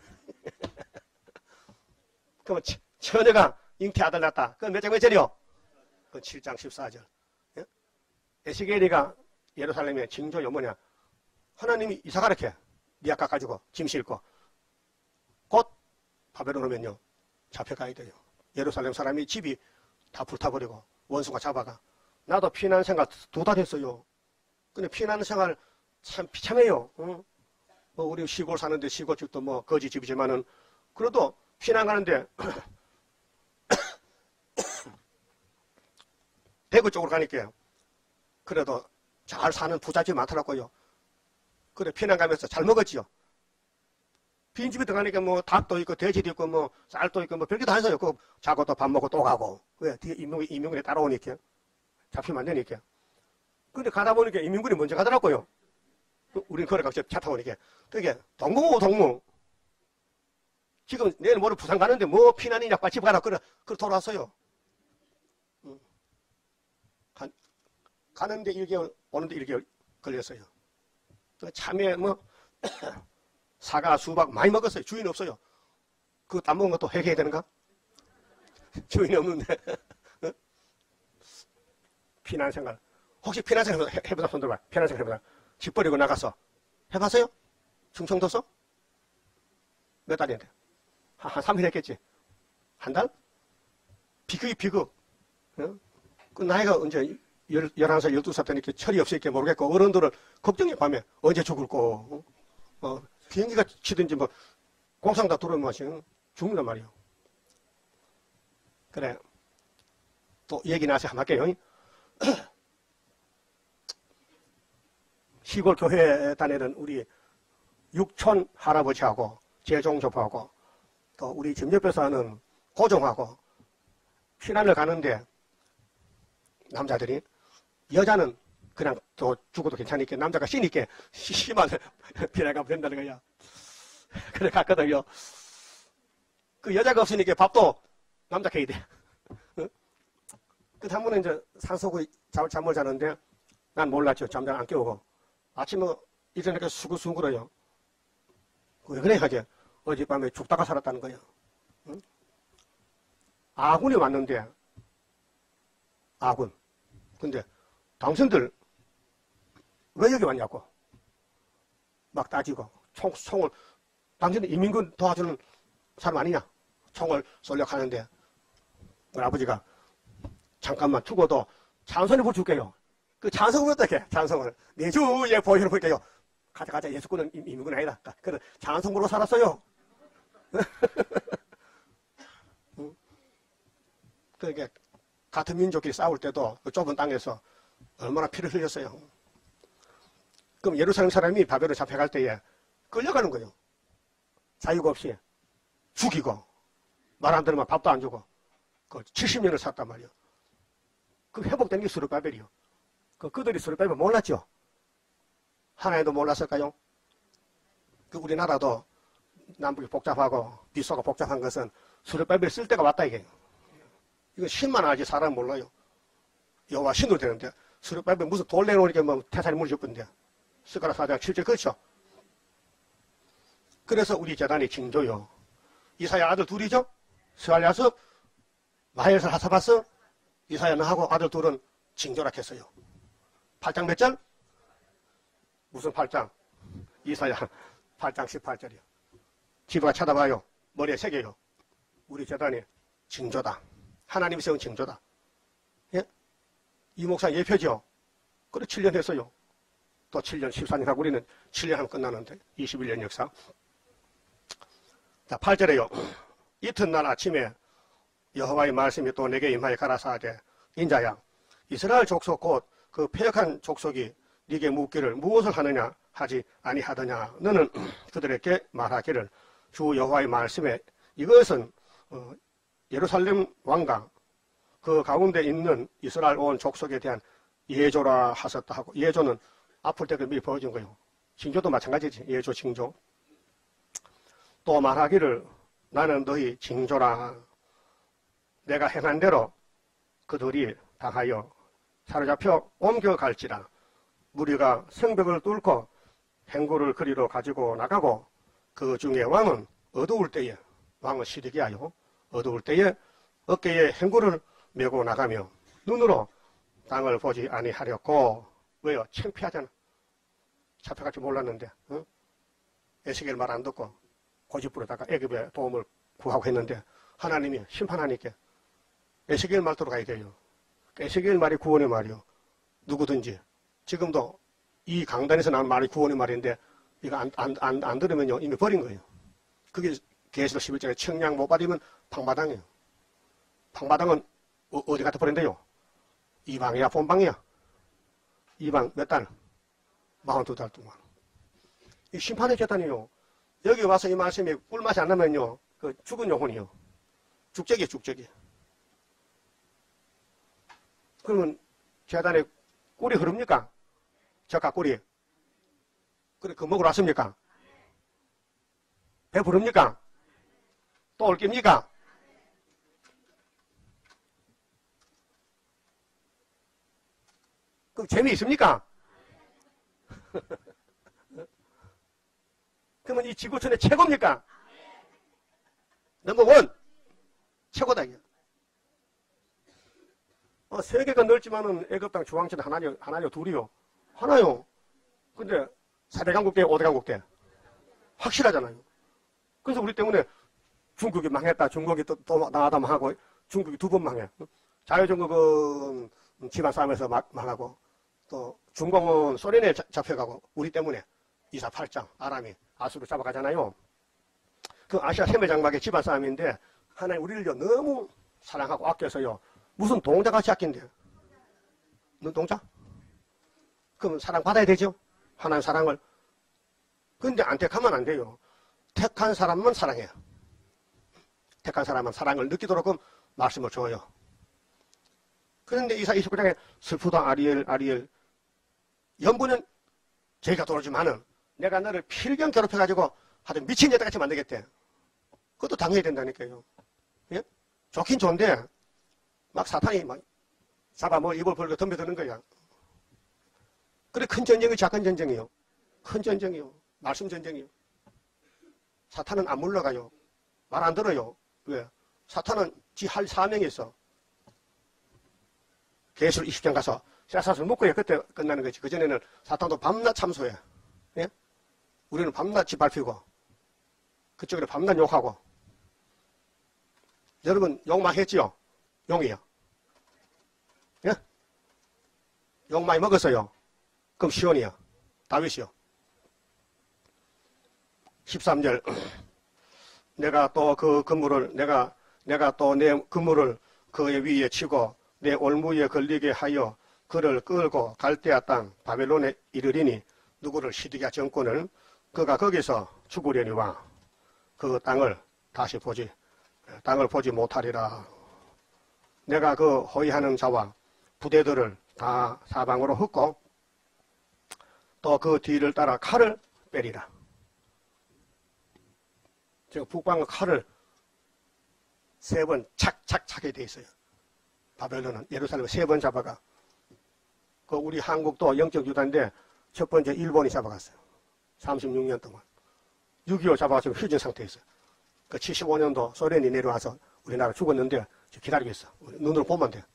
그러면 처녀가 잉태 아들 낳았다. 그건 몇 장 몇 절이요? 그건 7장 14절. 예? 에스겔이가 예루살렘의 징조요 뭐냐? 하나님이 이사 가르쳐. 니 아까 가지고 짐 싣고 곧 바벨론 오면요 잡혀가야 돼요. 예루살렘 사람이 집이 다 불타버리고 원수가 잡아가. 나도 피난 생활 2달 했어요. 근데 피난 생활 참 비참해요. 응? 뭐 우리 시골 사는데 시골집도 뭐 거지 집이지만은 그래도 피난 가는데 대구 쪽으로 가니까 그래도 잘 사는 부잣집 많더라고요. 그래 피난 가면서 잘 먹었지요. 빈집에 들어가니까 뭐 닭도 있고 돼지도 있고 뭐 쌀도 있고 뭐 별게 다 있어요. 그 자고 또 밥 먹고 또 가고. 왜? 뒤에 이민군이 따라오니까. 잡히면 안 되니까. 근데 가다 보니까 이민군이 먼저 가더라고요. 우린 거래가 차 타고 오니까. 그게 동무고 동무. 지금 내일 모레 부산 가는데 뭐 피난이냐 빨리 집 가라. 그래 돌아왔어요. 가는데 1개월 오는데 1개월 걸렸어요. 참외 뭐 사과 수박 많이 먹었어요. 주인 없어요. 그거 다 먹은 것도 회개해야 되는가? 주인이 없는데. 피난생활. 혹시 피난생활 해보자 손 들어봐. 피난생활 해보자. 집 버리고 나가서 해봤어요? 충청도서? 몇 달인데? 한 3일 했겠지. 한 달? 비극. 그 나이가 언제 11살, 12살 때니까 철이 없으니까 모르겠고 어른들은 걱정해 밤에 언제 죽을 거. 비행기가 치든지 뭐 공상 다 들어오면 죽는단 말이에요. 그래. 또 얘기 나서 한번 할게요. 시골 교회 다니는 우리 육촌 할아버지하고 재종조부하고 또 우리 집 옆에 사는 고종하고 피난을 가는데 남자들이 여자는 그냥 또 죽어도 괜찮으니까 남자가 씨니까 씨만 피난 가면 된다는 거야. 그래 갔거든요. 그 여자가 없으니까 밥도 남자 해야 돼. 그 한 번은 이제 산속에 잠을 자는데 난 몰랐죠. 잠잘 안 깨우고 아침에 일어나니까 수그수그러요. 왜 그래 하게 어젯밤에 죽다가 살았다는 거야. 응? 아군이 왔는데 아군. 근데 당신들 왜 여기 왔냐고 막 따지고 총을 당신은 이민군 도와주는 사람 아니냐 총을 쏠려 가는데 우리 아버지가 잠깐만 죽어도 찬송을 불줄게요. 그 찬송을 어떻게 찬송을 내 주의 보혈을 볼게요. 가자 예수군은 이민군 아니다. 그래 찬송으로 살았어요. 그러니까 같은 민족끼리 싸울 때도 그 좁은 땅에서 얼마나 피를 흘렸어요. 그럼 예루살렘 사람이 바벨론 잡혀갈 때에 끌려가는 거예요. 자유가 없이 죽이고 말 안 들으면 밥도 안 주고 그 70년을 살았단 말이에요. 그 회복된 게 스룹바벨이요. 그들이 스룹바벨 몰랐죠. 하나님도 몰랐을까요? 그 우리나라도 남북이 복잡하고 비서가 복잡한 것은 스룹바벨 쓸 때가 왔다 이게. 이거 신만 알지 사람 몰라요. 여호와 신으로 되는데 스룹바벨 무슨 돌 내놓으니까 뭐 태산이 무너졌건데 스가랴 4장 7절 그렇죠. 그래서 우리 재단이 징조요. 이사야 아들 둘이죠. 스알랴스 마헬살 하사바스 이사야는 하고 아들 둘은 징조라 했어요. 8장 몇 절? 무슨 8장? 이사야 8장 18절이요. 지부가 찾아봐요. 머리에 새겨요. 우리 재단이 징조다. 하나님이 세운 징조다. 예? 이 목사 예표죠. 그래 7년 했어요. 또 7년 14년 하고 우리는 7년 하면 끝나는데 21년 역사. 자 8절에요. 이튿날 아침에 여호와의 말씀이 또 내게 임하여 가라사대 인자야 이스라엘 족속 곧 그 패역한 족속이 네게 묻기를 무엇을 하느냐 하지 아니하더냐. 너는 그들에게 말하기를 주 여호와의 말씀에 이것은 예루살렘 왕과 그 가운데 있는 이스라엘 온 족속에 대한 예조라 하셨다 하고, 예조는 아플 때 그 미리 보여준 거예요. 징조도 마찬가지지. 예조 징조. 또 말하기를 나는 너희 징조라. 내가 행한 대로 그들이 당하여 사로잡혀 옮겨갈지라. 무리가 성벽을 뚫고 행구를 그리로 가지고 나가고 그 중에 왕은 어두울 때에, 왕은 시드기야요, 어두울 때에 어깨에 행구를 메고 나가며 눈으로 땅을 보지 아니하렸고. 왜요? 창피하잖아. 잡혀갈지 몰랐는데, 어? 에스겔 말 안 듣고 고집부려다가 애굽의 도움을 구하고 했는데 하나님이 심판하니까 에스겔 말 들어가야 돼요. 에스겔 말이 구원의 말이요. 누구든지 지금도 이 강단에서 나온 말이 구원의 말인데 이거 안 들으면요 이미 버린 거예요. 그게 계시록 11장에 청량 못 받으면 방마당이에요. 방마당은 어디 갖다 버린대요? 이방이야 본방이야? 이방 몇 달? 42달 동안. 이 심판의 재단이요. 여기 와서 이 말씀이 꿀맛이 안 나면요 그 죽은 영혼이요. 죽적이에요, 죽적이. 그러면 재단에 꿀이 흐릅니까? 젓가 꿀이. 그래, 그 먹으러 왔습니까? 배 부릅니까? 또 올 깁니까? 그럼 재미있습니까? 그러면 이 지구촌의 최고입니까? 넘버원 최고다 이게. 세계가 넓지만은 애굽 땅 중앙지는 하나요 둘이요? 하나요. 근데 4대강국 대 5대강국 대 확실하잖아요. 그래서 우리 때문에 중국이 망했다, 중국이 또 나가다 망하고, 중국이 2번 망해. 자유중국은 집안 싸움에서 망하고, 또 중공은 소련에 잡혀가고, 우리 때문에 248장 아람이 아수르 잡아가잖아요. 그 아시아 세계장막의 집안 싸움인데 하나님 우리를 너무 사랑하고 아껴서요 무슨 동자같이 아낀대요. 눈동자? 그럼 사랑받아야 되죠? 하나님 사랑을. 근데 안 택하면 안 돼요. 택한 사람만 사랑해요. 택한 사람은 사랑을 느끼도록 말씀을 줘요. 그런데 이사 29장에 슬프다 아리엘 연분은 저희가 돌아주면은 내가 너를 필경 괴롭혀가지고 하여튼 미친 여자같이 만들겠대. 그것도 당해야 된다니까요. 예? 좋긴 좋은데 막 사탄이 막 잡아 뭐 입을 벌고 덤벼드는 거야. 그래 큰 전쟁이 작은 전쟁이요. 큰 전쟁이요. 말씀 전쟁이요. 사탄은 안 물러가요. 말 안 들어요. 왜? 사탄은 지 할 사명이 있어. 계시록 20장 가서 쇠사슬 묶어야 그때 끝나는 거지. 그전에는 사탄도 밤낮 참소해. 예? 우리는 밤낮 짓밟히고 그쪽으로 밤낮 욕하고. 여러분 욕 많이 했지요? 용이요. 예? 욕 많이 먹었어요. 그럼 시온이요. 다윗이요. 13절 내가 또 그 그물을 내가 또 내 그물을 그의 위에 치고 내 올무에 걸리게 하여 그를 끌고 갈대아 땅 바벨론에 이르리니 누구를 시드기야 정권을 그가 거기서 죽으려니와 그 땅을 보지 못하리라. 내가 그 호위하는 자와 부대들을 다 사방으로 흩고 또 그 뒤를 따라 칼을 빼리라. 지금 북방은 칼을 3번 착착착하게 돼 있어요. 바벨론은 예루살렘을 3번 잡아가. 그 우리 한국도 영적 유다인데 첫 번째 일본이 잡아갔어요. 36년 동안. 6.25 잡아가지고 휴전 상태에 있어요. 그 75년도 소련이 내려와서 우리나라 죽었는데 기다리고 있어. 눈으로 보면 돼.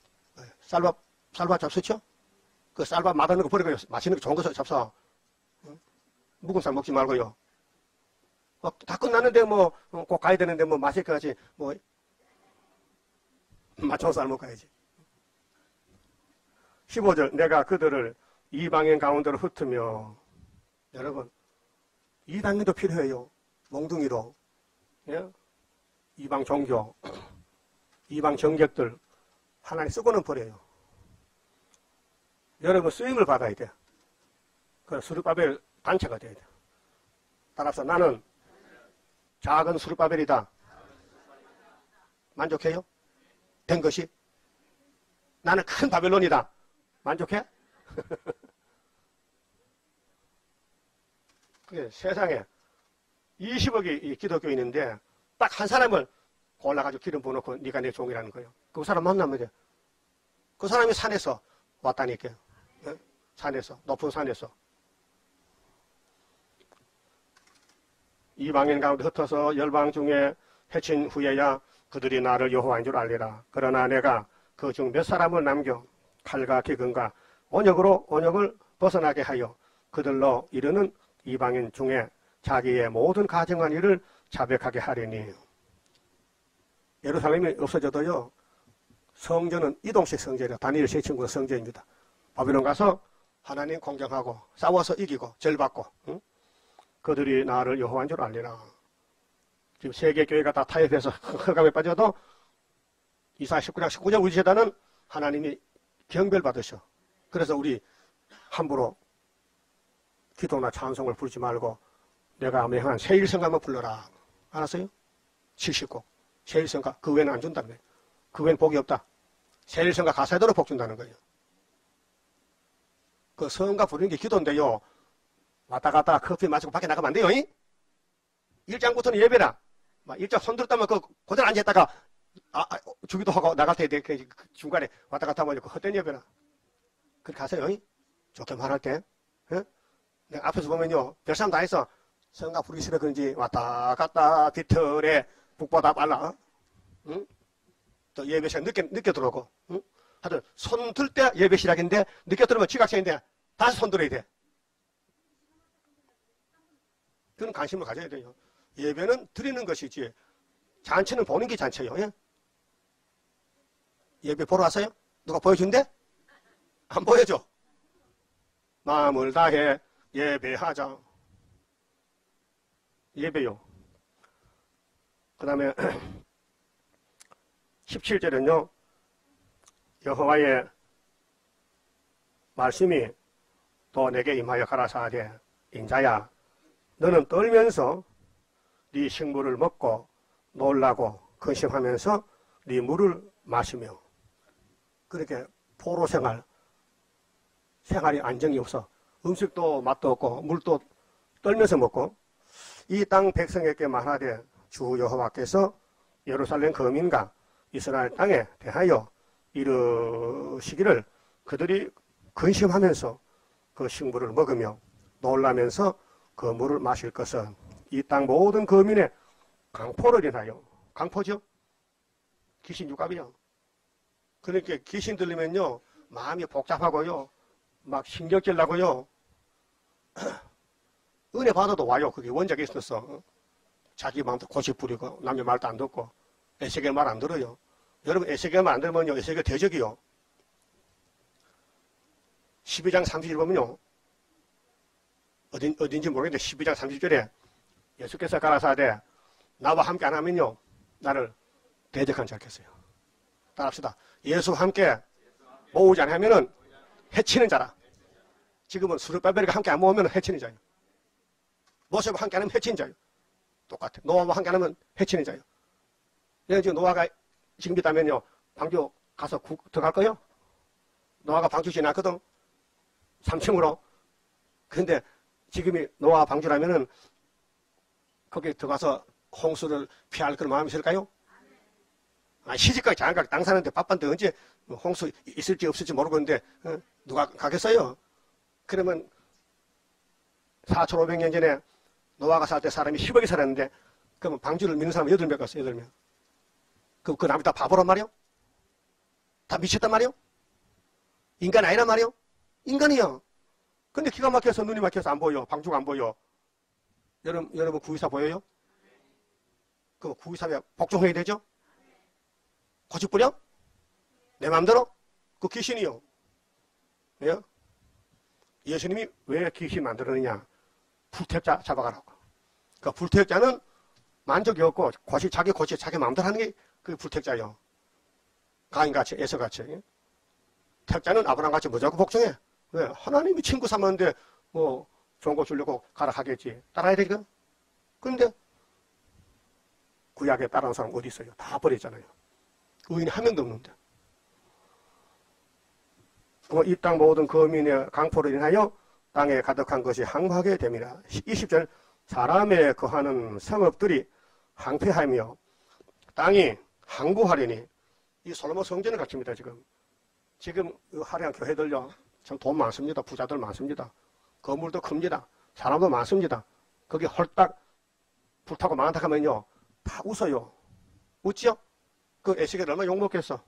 쌀밥 잡수죠? 그 쌀밥 맛없는 거 버리고요. 맛있는 거 좋은 거 잡숴. 묵은 쌀 먹지 말고요. 다 끝났는데 꼭 가야 되는데 마실 거지 맞춰 쌀 먹어야지. 15절 내가 그들을 이방인 가운데로 흩으며. 여러분 이방인도 필요해요. 몽둥이로. 예? 이방 종교 이방 정객들 하나님 쓰고는 버려요. 여러분 쓰임을 받아야 돼. 그 스룹바벨 단체가 돼야 돼. 따라서 나는 작은 스룹바벨이다. 만족해요? 된 것이? 나는 큰 바벨론이다. 만족해? 그게 세상에 20억이 기독교인인데 딱 한 사람을 골라가지고 기름 부어놓고 네가 내 종이라는 거예요. 그 사람 만나면 돼. 그 사람이 산에서 왔다니까. 네? 산에서, 높은 산에서. 이방인 가운데 흩어서 열방 중에 해친 후에야 그들이 나를 여호와인 줄 알리라. 그러나 내가 그 중 몇 사람을 남겨 칼과 기근과 언역으로 언역을 벗어나게 하여 그들로 이르는 이방인 중에 자기의 모든 가정한 일을 자백하게 하리니. 예루살렘이 없어져도요, 성전은 이동식 성전이라. 다니엘 세 친구가 성전입니다. 바빌론 가서 하나님 공경하고 싸워서 이기고 절받고, 응? 그들이 나를 여호와인 줄 알리라. 지금 세계 교회가 다 타협해서 흑암에 빠져도 이사야 19장 19절 우리 제단은 하나님이 경별받으셔. 그래서 우리 함부로 기도나 찬송을 부르지 말고 내가 명한 세일성가만 불러라. 알았어요? 70곡. 세일성가. 그 외에는 안 준다는 거예요. 그 외에는 복이 없다. 세일성가 가사대로 복 준다는 거예요. 그 성가 부르는 게 기도인데요. 왔다 갔다 커피 마시고 밖에 나가면 안 돼요. 이? 일장부터는 예배라. 막 일장 손 들었다면 그대로 앉아있다가 주기도 하고 나갈 때 그 중간에 왔다 갔다 하면 그 헛된 예배라. 그렇게 하세요. 이? 좋게 말할 때. 예? 내가 앞에서 보면요. 별사람 다 했어. 성가 부르기 싫어 그런지 왔다 갔다 뒤틀에 북보다 빨라. 응? 또 예배 시간 늦게 들어오고. 응? 하여튼 손 들 때 예배 시작인데 늦게 들어오면 지각시간인데 다시 손 들어야 돼. 그런 관심을 가져야 돼요. 예배는 드리는 것이지 잔치는 보는 게 잔치예요. 예? 예배 보러 왔어요? 누가 보여준대? 안 보여줘. 마음을 다해 예배하자. 예배요. 그 다음에 17절은요. 여호와의 말씀이 또 내게 임하여 가라사대 인자야 너는 떨면서 네 식물을 먹고 놀라고 근심하면서 네 물을 마시며 그렇게 포로 생활이 안정이 없어. 음식도 맛도 없고 물도 떨면서 먹고 이 땅 백성에게 말하되 주 여호와께서 예루살렘 거민과 이스라엘 땅에 대하여 이르시기를 그들이 근심하면서 그 식물을 먹으며 놀라면서 그 물을 마실 것은 이 땅 모든 거민의 강포를 인하여. 강포죠? 귀신 육갑이요. 그러니까 귀신 들리면요 마음이 복잡하고요 막 신경질 나고요 은혜 받아도 와요. 그게 원작에 있었어. 자기 마음도 고집 부리고 남의 말도 안 듣고 에세겔 말 안 들어요. 여러분 에세겔 말 안 들으면요 에세겔 대적이요. 12장 30절 보면요 어딘지 모르겠는데 12장 30절에 예수께서 가라사대 나와 함께 안 하면요 나를 대적한 자 알겠어요. 따라합시다. 예수와 함께 모으지 않으면은 해치는 자라. 지금은 스룹바벨과 함께 안 모으면 해치는 자예요. 모세와 함께 안 하면 해치는 자예요. 똑같아. 노아와 함께 안 하면 해치는 자예요. 얘는 지금 노아가 지금 있다면요 방주 가서 들어갈 거요? 노아가 방주 지났거든 3층으로. 근데 지금이 노아 방주라면은 거기 들어가서 홍수를 피할 그런 마음이 있을까요? 시집가기 장가기 땅 사는데 바쁜데 언제 홍수 있을지 없을지 모르겠는데 누가 가겠어요? 그러면 4,500년 전에 노아가 살 때 사람이 10억이 살았는데 그러면 방주를 미는 사람은 8명 갔어요. 8명. 그 남이 다 바보란 말이요? 다 미쳤단 말이요? 인간 아니란 말이요? 인간이요. 근데 기가 막혀서 눈이 막혀서 안 보여. 방주가 안 보여. 여러분 구의사 보여요? 그 구의사에 복종해야 되죠? 고집 부려? 내 마음대로? 그 귀신이요. 예? 예수님이 왜 귀신 만들었느냐? 불택자 잡아가라고. 그 불택자는 만족이 없고 자기 고치 자기 마음대로 하는 게 그 불택자요. 가인같이 에서같이. 택자는 아브라함같이 무조건 복종해. 왜? 하나님이 친구 삼았는데 뭐 좋은 거 주려고 가라 하겠지. 따라야 되니까. 그런데 구약에 따르는 사람 어디 있어요? 다 버렸잖아요. 의인이 한 명도 없는데. 이 땅 모든 거민의 강포로 인하여 땅에 가득한 것이 항하게 됩니다. 20절 사람의 거하는 성읍들이 항폐하며 땅이 항구하리니 이 솔로몬 성전을 갖춥니다. 지금 화려한 교회들요 참 돈 많습니다. 부자들 많습니다. 건물도 큽니다. 사람도 많습니다. 거기 홀딱 불타고 망한다 하면요 다 웃어요. 웃지요? 그 에스겔 얼마나 욕먹겠어.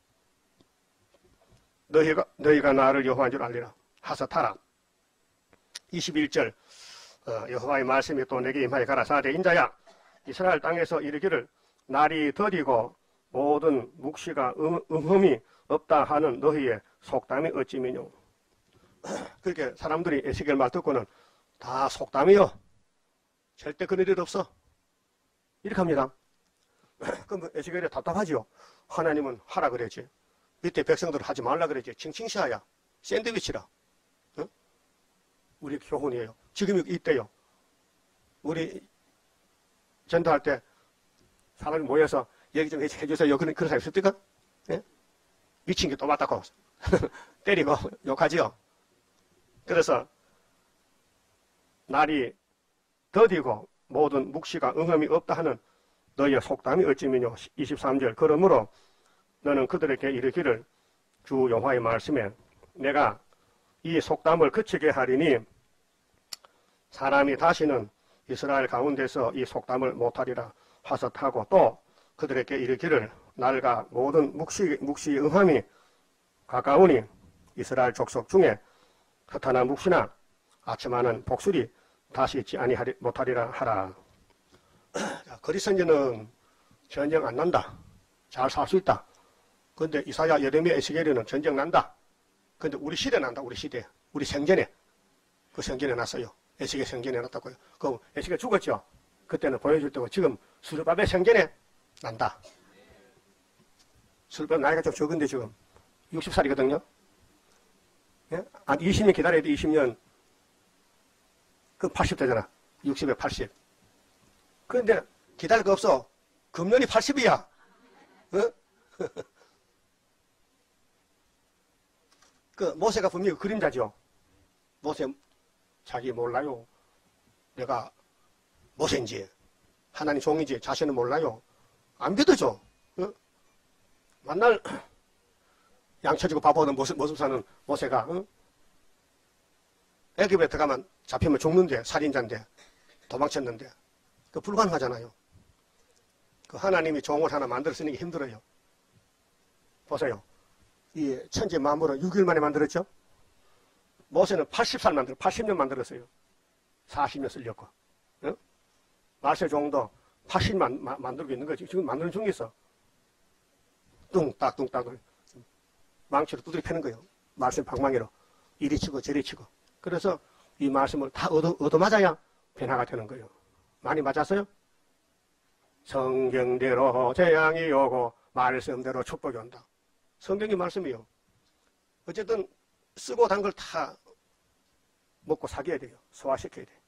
너희가 나를 여호와인 줄 알리라. 하사타라. 21절 여호와의 말씀이 또 내게 임하여 가라사대 인자야 이스라엘 땅에서 이르기를 날이 더디고 모든 묵시가 음흠이 없다 하는 너희의 속담이 어찌미뇨. 그렇게 사람들이 에스겔 말 듣고는 다 속담이요. 절대 그런 일 없어. 이렇게 합니다. 그럼 에스겔이 답답하지요. 하나님은 하라 그랬지. 밑에 백성들은 하지 말라 그랬지. 칭칭시하야. 샌드위치라. 응? 우리 교훈이에요. 지금 이때요. 우리 전도할 때 사람이 모여서 얘기 좀 해주세요. 그런 사람 있습니까? 예? 미친 게 또 맞다고 때리고 욕하지요. 그래서 날이 더디고 모든 묵시가 응함이 없다 하는 너희의 속담이 어찌미뇨. 23절 그러므로 너는 그들에게 이르기를 주 여호와의 말씀에 내가 이 속담을 그치게 하리니 사람이 다시는 이스라엘 가운데서 이 속담을 못하리라 하셨하고 또 그들에게 이르기를 날과 모든 묵시의 응함이 가까우니 이스라엘 족속 중에 흩어난 묵시나 아첨하는 복술이 다시 있지 못하리라 하라. 거리선지는 전쟁 안 난다. 잘 살 수 있다. 그런데 이사야, 예레미야, 에스겔에는 전쟁 난다. 그런데 우리 시대 난다. 우리 시대. 우리 생전에. 그 생전에 났어요. 에스겔 생전에 났다고요. 그럼 에스겔 죽었죠. 그때는 보여줄 때고 지금 수르바벨 생전에 난다. 수르바벨 나이가 좀 적은데 지금 60살이거든요. 예? 한 20년 기다려야 돼. 20년. 그럼 80대잖아. 60에 80. 그런데 기다릴 거 없어. 금년이 80이야. 어? 그 모세가 분명히 그림자죠. 모세 자기 몰라요. 내가 모세인지 하나님 종인지 자신은 몰라요. 안 믿어줘. 어? 만날 양쳐지고 바보는 모습 사는 모세가 애굽에 들어가면 잡히면 죽는데 살인자인데 도망쳤는데 그 불가능하잖아요. 그 하나님이 종을 하나 만들어 쓰는 게 힘들어요. 보세요. 이 천지 만물을 6일 만에 만들었죠. 모세는 80년 만들었어요. 40년 쓸렸고. 응? 말세 종도 80년 만들고 있는 거지. 지금 만드는 중에 있어. 뚱딱 망치로 두드려 패는 거예요. 말씀 방망이로. 이리 치고 저리 치고. 그래서 이 말씀을 다 얻어맞아야 변화가 되는 거예요. 많이 맞았어요? 성경대로 재앙이 오고 말씀대로 축복이 온다. 성경이 말씀이요. 어쨌든 쓰고 단 걸 다 먹고 사귀어야 돼요. 소화시켜야 돼요.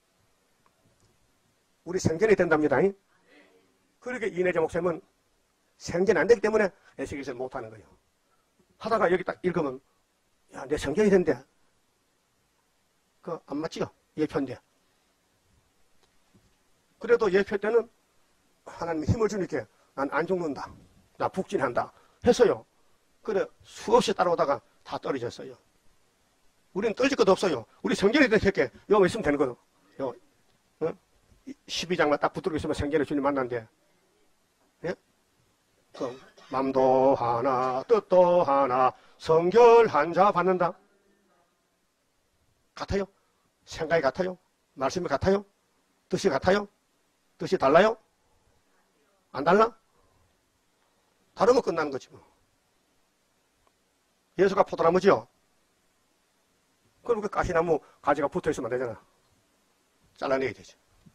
우리 생전이 된답니다. 그렇게 이내재 목사님은 생전 안 되기 때문에 에스겔을 못하는 거예요. 하다가 여기 딱 읽으면 야, 내 성전이 된대. 그 안 맞지요? 예표인데. 그래도 예표 때는 하나님이 힘을 주니까 난 안 죽는다. 나 북진한다. 했어요. 그래 수없이 따라오다가 다 떨어졌어요. 우리는 떨어질 것도 없어요. 우리 성전이 되게 요만 있으면 되는 거요. 12장만 딱 붙들고 있으면 성전에 주님 만난대. 예? 그 맘도 하나 뜻도 하나 성결 한 자 받는다. 같아요? 생각이 같아요? 말씀이 같아요? 뜻이 같아요? 뜻이 달라요? 안 달라? 다르면 끝나는 거지 뭐. 예수가 포도나무지요? 그럼 그 가시나무 가지가 붙어있으면 안 되잖아. 잘라내야 되지.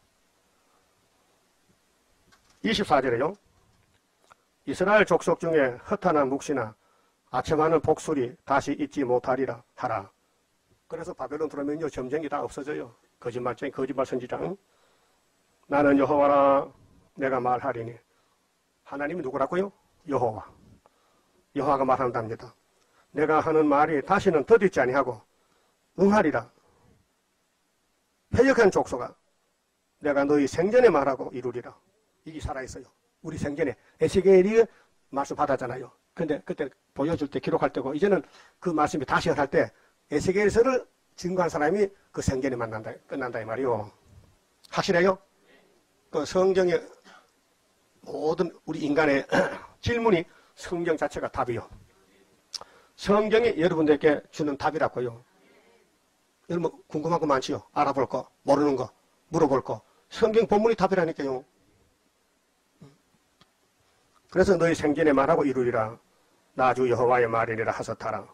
24절에요. 이스라엘 족속 중에 흩어난 묵시나 아첨하는 복술이 다시 잊지 못하리라 하라. 그래서 바벨론 들어오면요, 점쟁이 다 없어져요. 거짓말쟁이, 거짓말 선지자. 응? 나는 여호와라, 내가 말하리니. 하나님이 누구라고요? 여호와. 여호와가 말한답니다. 내가 하는 말이 다시는 더디지 아니하고 응하리라. 패역한 족속아, 내가 너희 생전에 말하고 이루리라. 이게 살아있어요. 우리 생전에 에스겔이 말씀 받았잖아요. 근데 그때 보여줄 때 기록할 때고, 이제는 그 말씀이 다시 할 때 에스겔서를 증거한 사람이 그 생전에 만난다, 끝난다 이 말이요. 확실해요? 그 성경의 모든 우리 인간의 질문이 성경 자체가 답이요. 성경이 여러분들께 주는 답이라고요. 여러분 궁금한 거 많지요? 알아볼 거, 모르는 거, 물어볼 거. 성경 본문이 답이라니까요. 그래서 너희 생전에 말하고 이루리라. 나 주 여호와의 말이니라 하셨다라.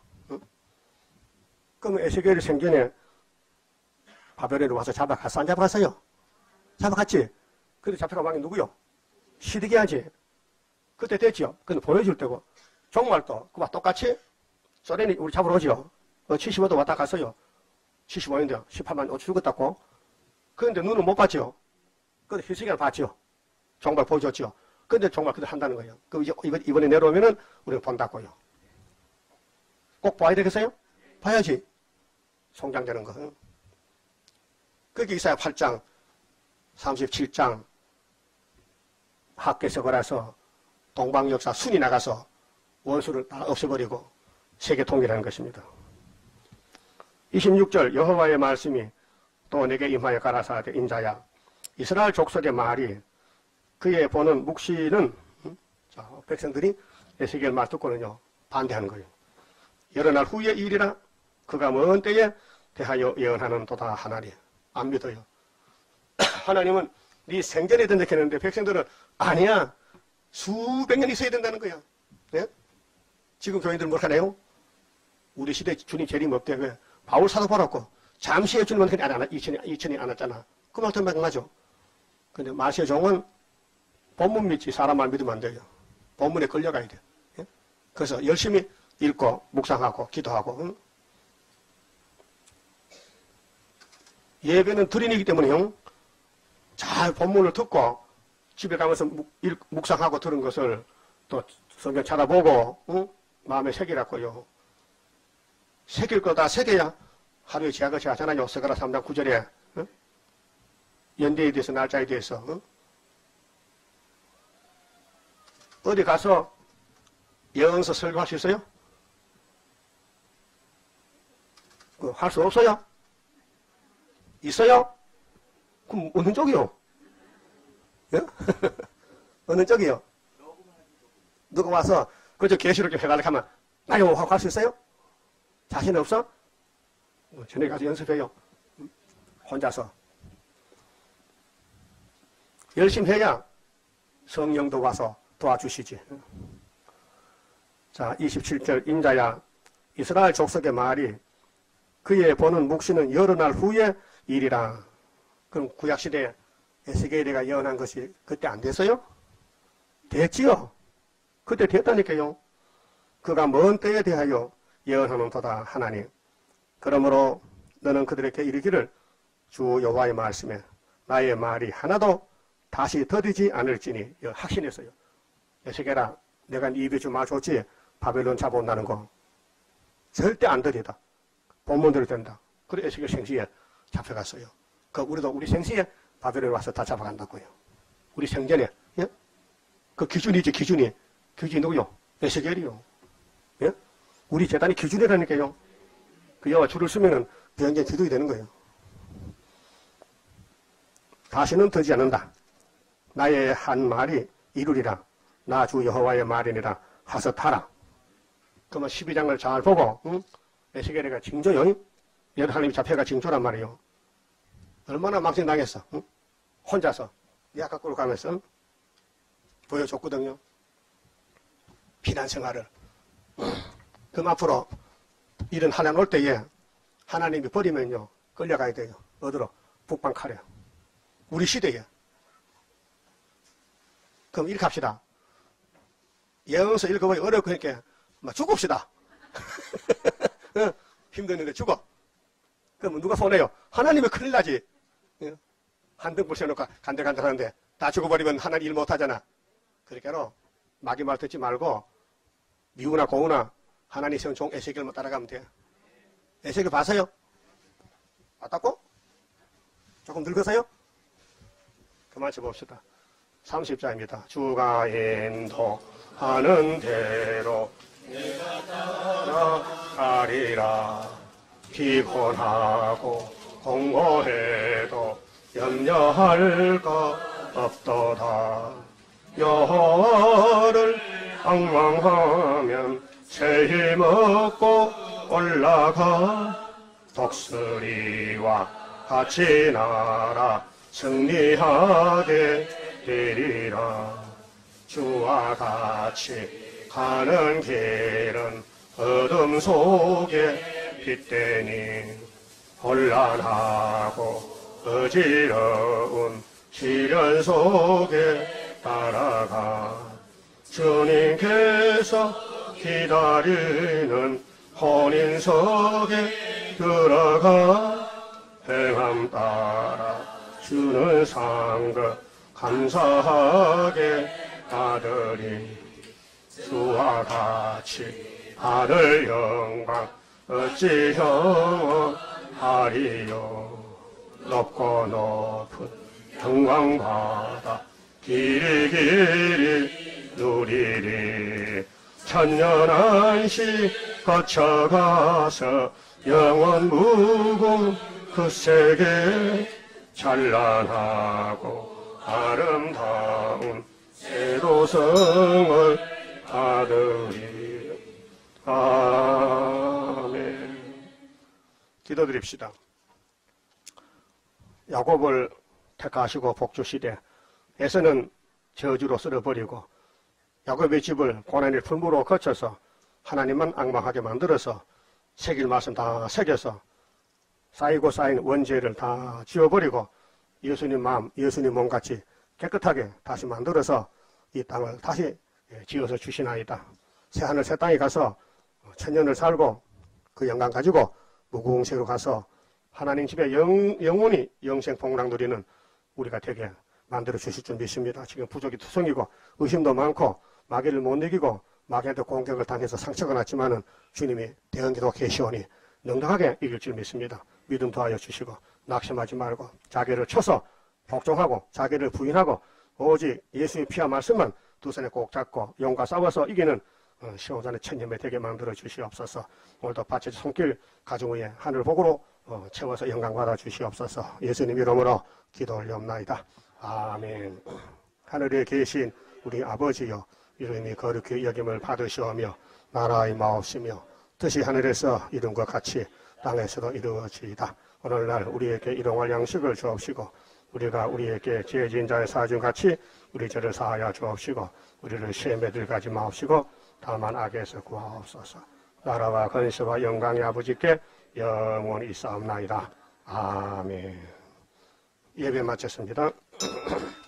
그럼 에스겔이 생전에 바벨론에 와서 잡아갔어? 안 잡아갔어요? 잡아갔지? 근데 잡혀간 왕이 누구요? 시드기야지. 그때 됐지요. 근데 보여줄 때고. 정말도 그와 똑같이 소련이 우리 잡으러 오지요. 75도 왔다 갔어요. 75년도요. 18만 5천 죽었다고. 그런데 눈은 못 봤죠. 근데 희생을 봤죠. 정말 보여줬죠. 근데 정말 그들 한다는 거예요. 그 이번에 내려오면은 우리는 본다고요. 꼭 봐야 되겠어요? 봐야지. 성장되는 거. 그게 이사야 8장, 37장 학계서 걸어서 동방역사 순이 나가서 원수를 다 없애버리고 세계 통일하는 것입니다. 26절 여호와의 말씀이 또 내게 임하여 가라사대 인자야 이스라엘 족속의 말이 그의 보는 묵시는 자, 백성들이 에스겔 말 듣고는요 반대하는 거예요. 여러 날 후의 일이라 그가 먼 때에 대하여 예언하는 도다 하나니 안 믿어요. 하나님은 네 생전에 된다 했는데 백성들은 아니야 수백 년 있어야 된다는 거야. 네? 지금 교인들은 뭘 하나요? 우리 시대에 주님 재림 없대. 왜? 바울 사도 보라고 잠시의 주님은 그냥 안 2000이 안 왔잖아. 그 말도 마찬가지죠. 근데 마시의 종은 본문 믿지 사람 말 믿으면 안 돼요. 본문에 걸려가야 돼. 예? 그래서 열심히 읽고 묵상하고 기도하고 응? 예배는 드리이기 때문에요. 잘 본문을 듣고 집에 가면서 묵상하고 들은 것을 또 성경 찾아보고 응? 마음에 새기라고요. 새길 거 다 새겨야 하루에 지하것이 하잖아요. 스가랴 3장 9절에 응? 연대에 대해서 날짜에 대해서 응? 어디 가서 예언서 설교할 수 있어요? 할 수 없어요? 있어요? 그럼 어느 쪽이요? 예? 어느 쪽이요? 누가 와서 그저 계시록 좀 해달라고 하면 나요 하고 할 수 있어요? 자신 없어? 전에 가서 연습해요. 혼자서. 열심히 해야 성령도 와서 도와주시지. 자, 27절 인자야 이스라엘 족속의 말이 그의 보는 묵시는 여러 날 후에 일이라. 그럼 구약시대에 에스겔이가 예언한 것이 그때 안 됐어요? 됐지요. 그때 됐다니까요. 그가 먼 때에 대하여 예언하는 도다 하나님. 그러므로 너는 그들에게 이르기를 주 여호와의 말씀에 나의 말이 하나도 다시 더디지 않을지니 확신했어요. 에스겔아 내가 네 입에 좀 맞췄지 바벨론 잡아온다는 거 절대 안 더디다. 본문대로 된다. 그래 에스겔 생시에 잡혀갔어요. 그 우리도 우리 생시에 바벨론에 와서 다 잡아간다고요. 우리 생전에 예? 그 기준이지 기준이. 기준이 누구요? 에스겔이요. 예? 우리 재단이 기준이라니까요. 그 여호와 줄을 쓰면은 비행기 기둥이 되는 거예요. 다시는 더지 않는다. 나의 한 말이 이루리라. 나 주 여호와의 말이니라 하셨하라. 그러면 12장을 잘 보고 응? 에스겔이가 징조요. 여러 하나님이 잡혀가 징조란 말이에요. 얼마나 망신당했어. 응? 혼자서 야가 끌고 가면서 응? 보여줬거든요. 피난 생활을. 그럼 앞으로 이런 하나님 올 때에 하나님이 버리면요 끌려가야 돼요. 어디로? 북방 칼에. 우리 시대에. 그럼 이렇게 합시다. 예언서 읽어보기 어렵고 그러니까 죽읍시다. 힘드는데 죽어. 그러면 누가 손해요? 하나님이 큰일 나지. 예? 한 등불 세워놓고 간들간들하는데 다 죽어버리면 하나님 일 못하잖아. 그러니까 마귀 말 듣지 말고 미우나 고우나 하나님 세운 종 에세겔만 따라가면 돼. 에세겔 봐서요? 봤다고? 조금 늙어서요? 그만 쳐봅시다. 30자입니다. 주가 인도하는 대로 내가 따라가리라. 피곤하고 공고해도 염려할 것 없도다. 여호와를 방황하면 새 힘 얻고 올라가. 독수리와 같이 날아 승리하게 되리라. 주와 같이 가는 길은 어둠 속에 빛되니 혼란하고 어지러운 시련 속에 따라가. 주님께서 기다리는 혼인석에 들어가. 행함 따라 주는 상급 감사하게 받으리. 주와 같이 받을 영광 어찌 형하리요. 높고 높은 영광받아 길이 누리리. 천년한시 거쳐가서 영원 무궁 그 세계 찬란하고 아름다운 새도성을 받으리. 아멘. 기도드립시다. 야곱을 택하시고 복주시되 에서는 저주로 쓸어버리고 야곱의 집을 고난의 품으로 거쳐서 하나님만 앙망하게 만들어서 새길 말씀 다 새겨서 쌓이고 쌓인 원죄를 다 지워버리고 예수님 마음, 예수님 몸같이 깨끗하게 다시 만들어서 이 땅을 다시 지어서 주시나이다. 새하늘 새 땅에 가서 천년을 살고 그 영광 가지고 무궁생으로 가서 하나님 집에 영원히 영생폭락 누리는 우리가 되게 만들어 주실 줄 믿습니다. 지금 부족이 투성이고 의심도 많고 마귀를 못 이기고 마귀한테 공격을 당해서 상처가 났지만은 주님이 대응기도 계시오니 능력하게 이길 줄 믿습니다. 믿음 더하여 주시고 낙심하지 말고 자기를 쳐서 복종하고 자기를 부인하고 오직 예수의 피와 말씀만 두 손에 꼭 잡고 용과 싸워서 이기는 시온산의 천년에 되게 만들어 주시옵소서. 오늘도 밭의 손길 가정 위에 하늘 복으로 채워서 영광 받아 주시옵소서. 예수님 이름으로 기도 올려옵나이다. 아멘. 하늘에 계신 우리 아버지여, 이름이 거룩히 여김을 받으시오며 나라의 마옵시며 뜻이 하늘에서 이룬 것 같이 땅에서도 이루어지이다. 오늘날 우리에게 일용할 양식을 주옵시고 우리가 우리에게 죄진 자의 사준 같이 우리 죄를 사하여 주옵시고 우리를 시험에 들가지 마옵시고 다만 악에서 구하옵소서. 나라와 건세와 영광의 아버지께 영원히 있사옵나이다. 아멘. 예배 마쳤습니다.